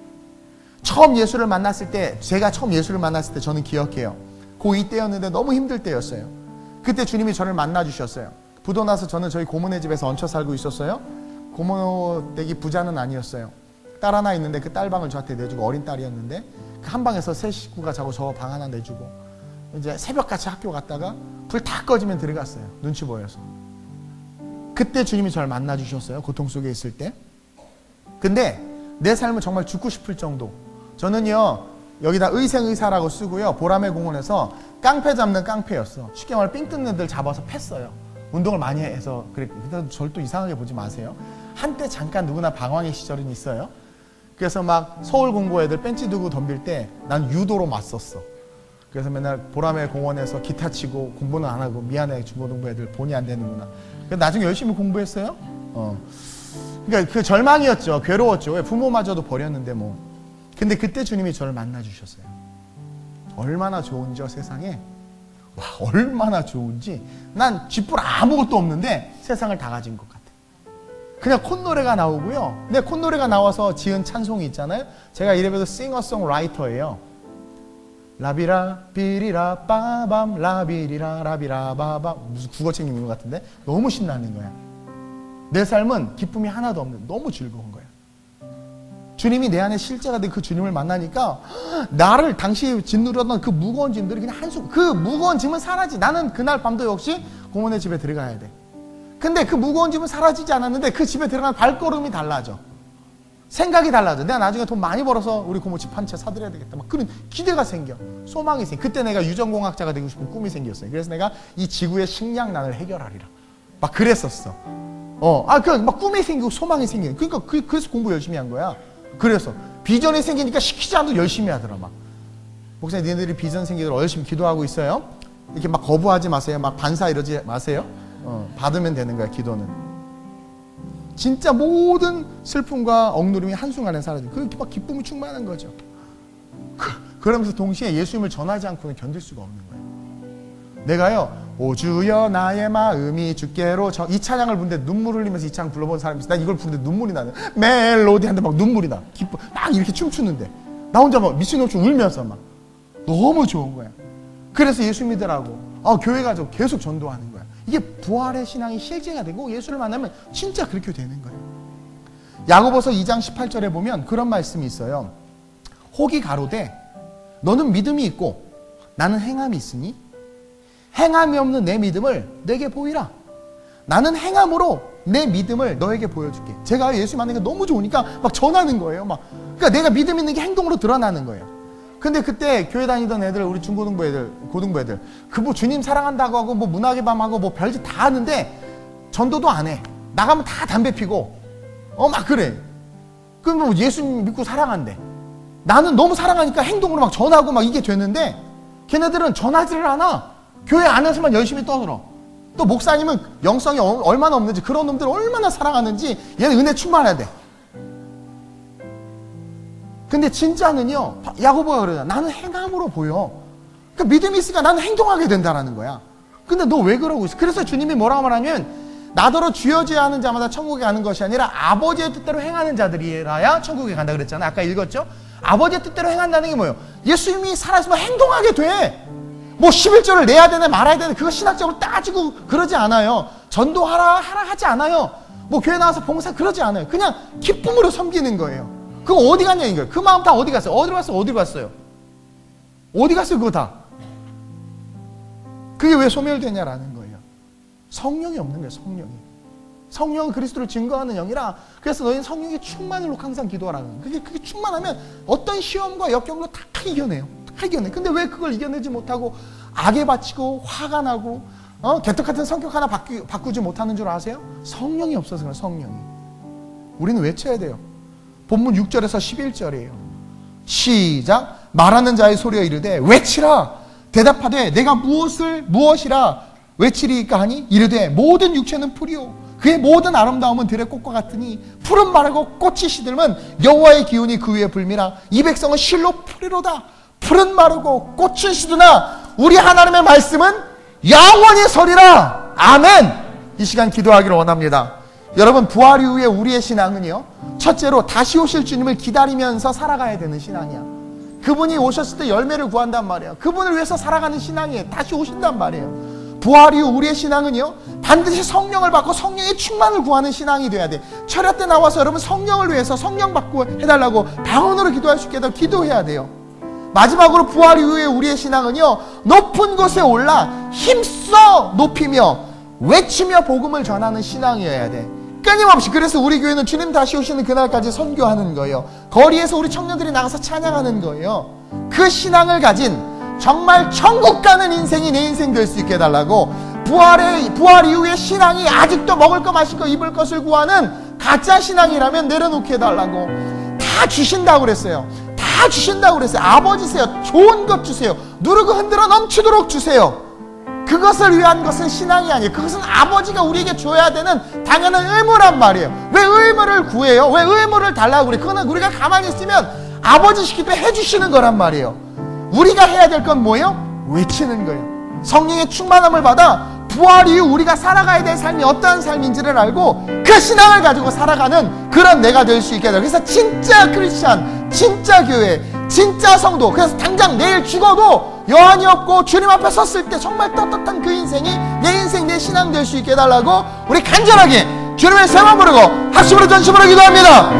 처음 예수를 만났을 때, 제가 처음 예수를 만났을 때 저는 기억해요. 고2 때였는데 너무 힘들 때였어요. 그때 주님이 저를 만나 주셨어요. 부도 나서 저는 저희 고모네 집에서 얹혀 살고 있었어요. 고모 댁이 부자는 아니었어요. 딸 하나 있는데 그 딸방을 저한테 내주고, 어린 딸이었는데 그 한 방에서 세 식구가 자고 저 방 하나 내주고, 이제 새벽같이 학교 갔다가 불 다 꺼지면 들어갔어요. 눈치 보여서. 그때 주님이 저를 만나 주셨어요. 고통 속에 있을 때. 근데 내 삶은 정말 죽고 싶을 정도. 저는요, 여기다 의생의사라고 쓰고요, 보라매 공원에서 깡패 잡는 깡패였어. 쉽게 말해 삥 뜯는 애들 잡아서 팼어요. 운동을 많이 해서. 근데 저를 또 이상하게 보지 마세요. 한때 잠깐 누구나 방황의 시절은 있어요. 그래서 막 서울 공고 애들 벤치 두고 덤빌 때 난 유도로 맞섰어. 그래서 맨날 보라매 공원에서 기타 치고 공부는 안 하고, 미안해 중고등부 애들 본이 안 되는구나. 그래서 나중에 열심히 공부했어요. 그러니까 그 절망이었죠. 괴로웠죠. 왜? 부모마저도 버렸는데 뭐. 근데 그때 주님이 저를 만나 주셨어요. 얼마나 좋은지요, 세상에. 와, 얼마나 좋은지. 난 쥐뿔 아무것도 없는데 세상을 다 가진 것 같아. 그냥 콧노래가 나오고요. 근데 콧노래가 나와서 지은 찬송이 있잖아요. 제가 이래봬도 싱어송라이터예요. 라비라 비리라 빠밤 라비리라 라비라 바밤. 무슨 국어책 읽는 것 같은데 너무 신나는 거야. 내 삶은 기쁨이 하나도 없는, 너무 즐거운 거야. 주님이 내 안에 실제가 된 그 주님을 만나니까 나를 당시 짓누르던 그 무거운 짐들이 그냥 한숨, 그 무거운 짐은 사라지. 나는 그날 밤도 역시 고모네 집에 들어가야 돼. 근데 그 무거운 짐은 사라지지 않았는데 그 집에 들어가는 발걸음이 달라져. 생각이 달라져. 내가 나중에 돈 많이 벌어서 우리 고모 집 한 채 사드려야 되겠다. 막 그런 기대가 생겨. 소망이 생겨. 그때 내가 유전공학자가 되고 싶은 꿈이 생겼어요. 그래서 내가 이 지구의 식량난을 해결하리라. 막 그랬었어. 막 꿈이 생기고 소망이 생기는. 그러니까 그래서 공부 열심히 한 거야. 그래서 비전이 생기니까 시키지 않아도 열심히 하더라. 막 목사님, 니네들이 비전 생기도록 열심히 기도하고 있어요. 이렇게 막 거부하지 마세요. 막 반사 이러지 마세요. 받으면 되는 거야, 기도는. 진짜 모든 슬픔과 억누름이 한순간에 사라지고 그렇게 막 기쁨이 충만한 거죠. 그러면서 동시에 예수님을 전하지 않고는 견딜 수가 없는 거예요. 내가요, 오 주여 나의 마음이 주께로 이 찬양을 부르는데 눈물 흘리면서 이 찬양 불러본 사람이 있어. 난 이걸 부르는데 눈물이 나네. 멜로디한테 막 눈물이 나. 기뻐. 막 이렇게 춤추는데 나 혼자 막 미친놈처 울면서 막 너무 좋은 거야. 그래서 예수 믿으라고 교회 가서 계속 전도하는 거야. 이게 부활의 신앙이 실제가 되고 예수를 만나면 진짜 그렇게 되는 거예요. 야고보서 2장 18절에 보면 그런 말씀이 있어요. 혹이 가로되 너는 믿음이 있고 나는 행함이 있으니 행함이 없는 내 믿음을 내게 보이라. 나는 행함으로 내 믿음을 너에게 보여줄게. 제가 예수 만나는 게 너무 좋으니까 막 전하는 거예요. 그러니까 내가 믿음 있는 게 행동으로 드러나는 거예요. 근데 그때 교회 다니던 애들, 우리 중고등부 애들, 고등부 애들, 그 뭐 주님 사랑한다고 하고 뭐 문화의 밤하고 뭐 별짓 다 하는데 전도도 안 해. 나가면 다 담배 피고 막 그래. 그럼 뭐 예수 믿고 사랑한대. 나는 너무 사랑하니까 행동으로 막 전하고 막 이게 되는데 걔네들은 전하지를 않아. 교회 안에서만 열심히 떠들어. 또 목사님은 영성이 얼마나 없는지, 그런 놈들을 얼마나 사랑하는지 얘는 은혜 충만해야 돼. 근데 진짜는요, 야고보가 그러잖아. 나는 행함으로 보여. 그러니까 믿음이 있으니까 나는 행동하게 된다라는 거야. 근데 너 왜 그러고 있어? 그래서 주님이 뭐라고 말하면, 나더러 주여지어야 하는 자마다 천국에 가는 것이 아니라 아버지의 뜻대로 행하는 자들이라야 천국에 간다 그랬잖아. 아까 읽었죠? 아버지의 뜻대로 행한다는 게 뭐예요? 예수님이 살아있으면 행동하게 돼. 뭐 11조를 내야 되네 말아야 되네 그거 신학적으로 따지고 그러지 않아요. 전도하라 하지 않아요. 뭐 교회 나와서 봉사 그러지 않아요. 그냥 기쁨으로 섬기는 거예요. 그거 어디 갔냐는 거예요. 그 마음 다 어디 갔어요? 어디로 갔어요? 어디로 갔어요? 어디 갔어요? 그거 다. 그게 왜 소멸되냐라는 거예요. 성령이 없는 거예요. 성령이. 성령은 그리스도를 증거하는 영이라. 그래서 너희는 성령의 충만으로 항상 기도하라는 거예요. 그게 충만하면 어떤 시험과 역경도 다 이겨내요. 다 이겨내. 근데 왜 그걸 이겨내지 못하고 악에 바치고 화가 나고 개떡 같은 성격 하나 바꾸지 못하는 줄 아세요? 성령이 없어서 그래요. 성령이. 우리는 외쳐야 돼요. 본문 6절에서 11절이에요. 시작. 말하는 자의 소리가 이르되 외치라. 대답하되 내가 무엇이라 외치리까 하니 이르되 모든 육체는 풀이요 그의 모든 아름다움은 들의 꽃과 같으니 푸른 마르고 꽃이 시들면 여호와의 기운이 그 위에 불미라. 이 백성은 실로 풀이로다. 푸른 마르고 꽃은 시드나 우리 하나님의 말씀은 영원히 서리라. 아멘. 이 시간 기도하기를 원합니다. 여러분, 부활 이후에 우리의 신앙은요, 첫째로 다시 오실 주님을 기다리면서 살아가야 되는 신앙이야. 그분이 오셨을 때 열매를 구한단 말이에요. 그분을 위해서 살아가는 신앙이에요. 다시 오신단 말이에요. 부활 이후 우리의 신앙은요, 반드시 성령을 받고 성령의 충만을 구하는 신앙이 돼야 돼. 철야 때 나와서 여러분 성령을 위해서 성령 받고 해달라고 방언으로 기도할 수 있게 해달라고 기도해야 돼요. 마지막으로 부활 이후에 우리의 신앙은요, 높은 곳에 올라 힘써 높이며 외치며 복음을 전하는 신앙이어야 돼. 끊임없이. 그래서 우리 교회는 주님 다시 오시는 그날까지 선교하는 거예요. 거리에서 우리 청년들이 나가서 찬양하는 거예요. 그 신앙을 가진 정말 천국 가는 인생이 내 인생 될 수 있게 해달라고, 부활 이후의 신앙이 아직도 먹을 거 마실 거 입을 것을 구하는 가짜 신앙이라면 내려놓게 해달라고. 다 주신다고 그랬어요. 다 주신다고 그랬어요. 아버지세요. 좋은 것 주세요. 누르고 흔들어 넘치도록 주세요. 그것을 위한 것은 신앙이 아니에요. 그것은 아버지가 우리에게 줘야 되는 당연한 의무란 말이에요. 왜 의무를 구해요? 왜 의무를 달라고 그래? 그거는 우리가 가만히 있으면 아버지 시킬 때 해주시는 거란 말이에요. 우리가 해야 될 건 뭐예요? 외치는 거예요. 성령의 충만함을 받아 부활 이후 우리가 살아가야 될 삶이 어떠한 삶인지를 알고 그 신앙을 가지고 살아가는 그런 내가 될 수 있게 돼요. 그래서 진짜 크리스찬, 진짜 교회, 진짜 성도, 그래서 당장 내일 죽어도 여한이 없고 주님 앞에 섰을 때 정말 떳떳한 그 인생이 내 인생, 내 신앙 될 수 있게 해달라고 우리 간절하게 주님의 세만 부르고 합심으로 전심으로 기도합니다.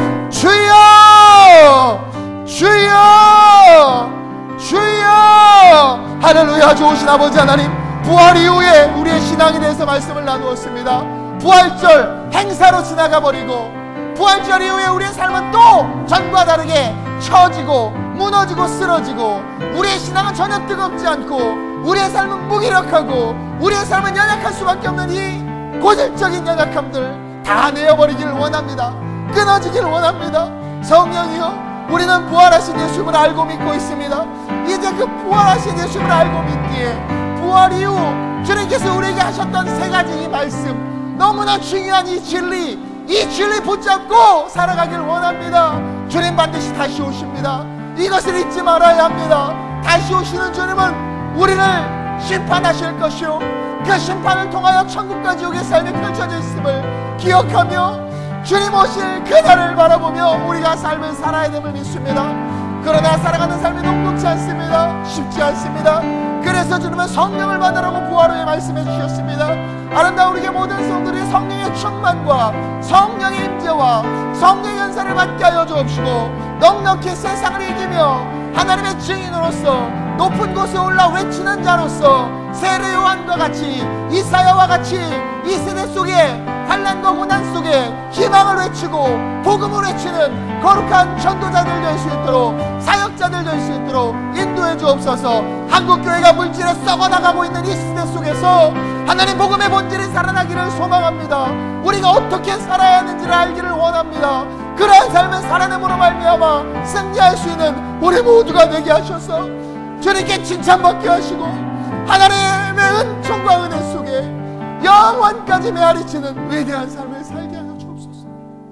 주여, 주여, 주여. 할렐루야. 좋으신 아버지 하나님, 부활 이후에 우리의 신앙에 대해서 말씀을 나누었습니다. 부활절 행사로 지나가 버리고 부활절 이후에 우리의 삶은 또 전과 다르게 처지고 무너지고 쓰러지고, 우리의 신앙은 전혀 뜨겁지 않고 우리의 삶은 무기력하고 우리의 삶은 연약할 수밖에 없는 이 고질적인 연약함들 다 내어버리기를 원합니다. 끊어지기를 원합니다. 성령이여, 우리는 부활하신 예수님을 알고 믿고 있습니다. 이제 그 부활하신 예수님을 알고 믿기에 부활 이후 주님께서 우리에게 하셨던 세 가지 이 말씀, 너무나 중요한 이 진리 붙잡고 살아가길 원합니다. 주님 반드시 다시 오십니다. 이것을 잊지 말아야 합니다. 다시 오시는 주님은 우리를 심판하실 것이요, 그 심판을 통하여 천국과 지옥의 삶이 펼쳐져 있음을 기억하며 주님 오실 그날을 바라보며 우리가 삶을 살아야 됨을 믿습니다. 그러나 살아가는 삶이 녹록지 않습니다. 쉽지 않습니다. 그래서 주님은 성령을 받으라고 부활 후에 말씀해 주셨습니다. 아름다운 우리의 모든 성들이 성령의 충만과 성령의 임재와 성령의 연사를 받게 하여 주옵시고 넉넉히 세상을 이기며 하나님의 증인으로서 높은 곳에 올라 외치는 자로서 세례 요한과 같이, 이사야와 같이 이 세대 속에 환난과 고난 속에 희망을 외치고 복음을 외치는 거룩한 전도자들 될 수 있도록, 사역자들 될 수 있도록 인도해 주옵소서. 한국교회가 물질에 썩어나가고 있는 이 시대 속에서 하나님 복음의 본질이 살아나기를 소망합니다. 우리가 어떻게 살아야 하는지를 알기를 원합니다. 그러한 삶을 살아냄으로 말미암아 승리할 수 있는 우리 모두가 되게 하셔서 주님께 칭찬받게 하시고 하나님의 은총과 은혜 속에 영원까지 메아리치는 위대한 삶을 살게 하여 주옵소서.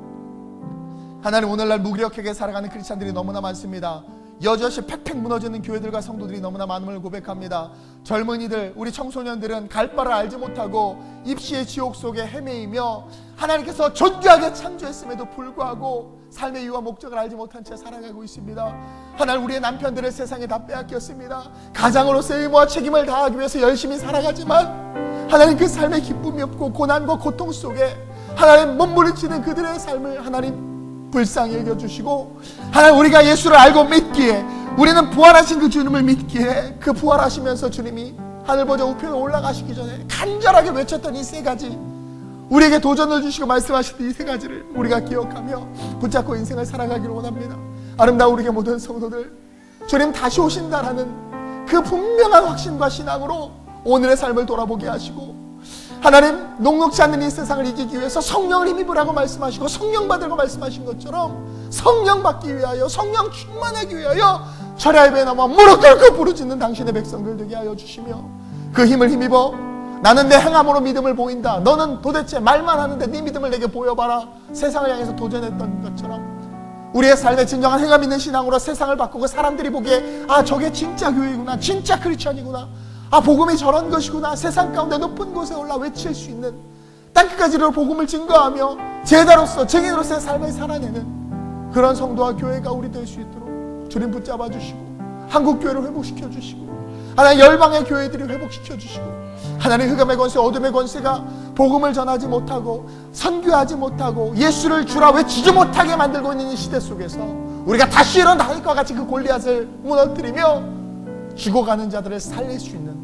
하나님, 오늘날 무기력하게 살아가는 크리스찬들이 너무나 많습니다. 여지없이 팩팩 무너지는 교회들과 성도들이 너무나 많음을 고백합니다. 젊은이들, 우리 청소년들은 갈 바를 알지 못하고 입시의 지옥 속에 헤매이며 하나님께서 존귀하게 창조했음에도 불구하고 삶의 이유와 목적을 알지 못한 채 살아가고 있습니다. 하나님, 우리의 남편들을 세상에 다 빼앗겼습니다. 가장으로서의 의무와 책임을 다하기 위해서 열심히 살아가지만 하나님, 그 삶에 기쁨이 없고 고난과 고통 속에 하나님 몸부림치는 그들의 삶을 하나님 불쌍히 여겨주시고, 하나님, 우리가 예수를 알고 믿기에, 우리는 부활하신 그 주님을 믿기에, 그 부활하시면서 주님이 하늘보좌 우편에 올라가시기 전에 간절하게 외쳤던 이 세 가지, 우리에게 도전을 주시고 말씀하셨던 이 세 가지를 우리가 기억하며 붙잡고 인생을 살아가기를 원합니다. 아름다운 우리의 모든 성도들, 주님 다시 오신다라는 그 분명한 확신과 신앙으로 오늘의 삶을 돌아보게 하시고, 하나님, 녹록지 않는 이 세상을 이기기 위해서 성령을 힘입으라고 말씀하시고 성령 받으라고 말씀하신 것처럼 성령 받기 위하여, 성령 충만하기 위하여 절야의 나와 무릎 꿇고 부르짖는 당신의 백성들 되게 하여 주시며, 그 힘을 힘입어 나는 내 행함으로 믿음을 보인다, 너는 도대체 말만 하는데 네 믿음을 내게 보여봐라, 세상을 향해서 도전했던 것처럼 우리의 삶에 진정한 행함 있는 신앙으로 세상을 바꾸고 사람들이 보기에 아, 저게 진짜 교회구나, 진짜 크리스천이구나, 아, 복음이 저런 것이구나, 세상 가운데 높은 곳에 올라 외칠 수 있는, 땅끝까지로 복음을 증거하며 제자로서, 증인으로서의 삶을 살아내는 그런 성도와 교회가 우리 될 수 있도록 주님 붙잡아 주시고, 한국교회를 회복시켜 주시고, 하나님, 열방의 교회들이 회복시켜 주시고, 하나님, 흑암의 권세, 어둠의 권세가 복음을 전하지 못하고 선교하지 못하고 예수를 주라 외치지 못하게 만들고 있는 이 시대 속에서 우리가 다시 일어나 다윗과 같이 그 골리앗을 무너뜨리며 죽어가는 자들을 살릴 수 있는,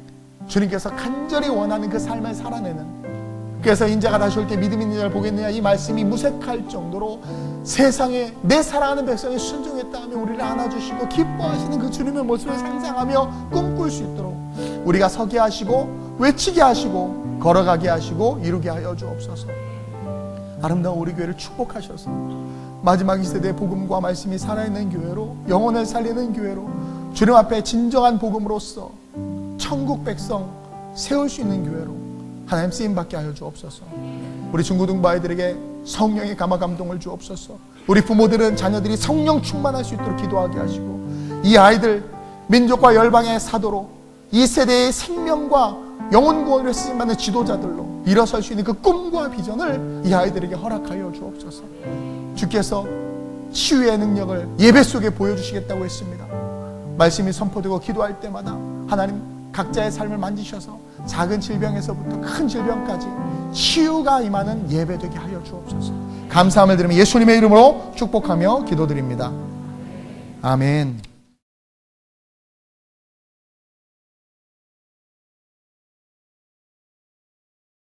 주님께서 간절히 원하는 그 삶을 살아내는, 그래서 인자가 다시 올 때 믿음 있는 자를 보겠느냐, 이 말씀이 무색할 정도로 세상에 내 사랑하는 백성이 순종했다 하며 우리를 안아주시고 기뻐하시는 그 주님의 모습을 상상하며 꿈꿀 수 있도록 우리가 서게 하시고 외치게 하시고 걸어가게 하시고 이루게 하여 주옵소서. 아름다운 우리 교회를 축복하셔서 마지막 이 세대의 복음과 말씀이 살아있는 교회로, 영혼을 살리는 교회로, 주님 앞에 진정한 복음으로서 천국 백성 세울 수 있는 교회로 하나님 쓰임받게 하여 주옵소서. 우리 중고등부 아이들에게 성령의 감화 감동을 주옵소서. 우리 부모들은 자녀들이 성령 충만할 수 있도록 기도하게 하시고, 이 아이들 민족과 열방의 사도로 이 세대의 생명과 영혼 구원을 쓰임받는 지도자들로 일어설 수 있는 그 꿈과 비전을 이 아이들에게 허락하여 주옵소서. 주께서 치유의 능력을 예배 속에 보여주시겠다고 했습니다. 말씀이 선포되고 기도할 때마다 하나님 각자의 삶을 만지셔서 작은 질병에서부터 큰 질병까지 치유가 임하는 예배되게 하여 주옵소서. 감사함을 드리며 예수님의 이름으로 축복하며 기도드립니다. 아멘.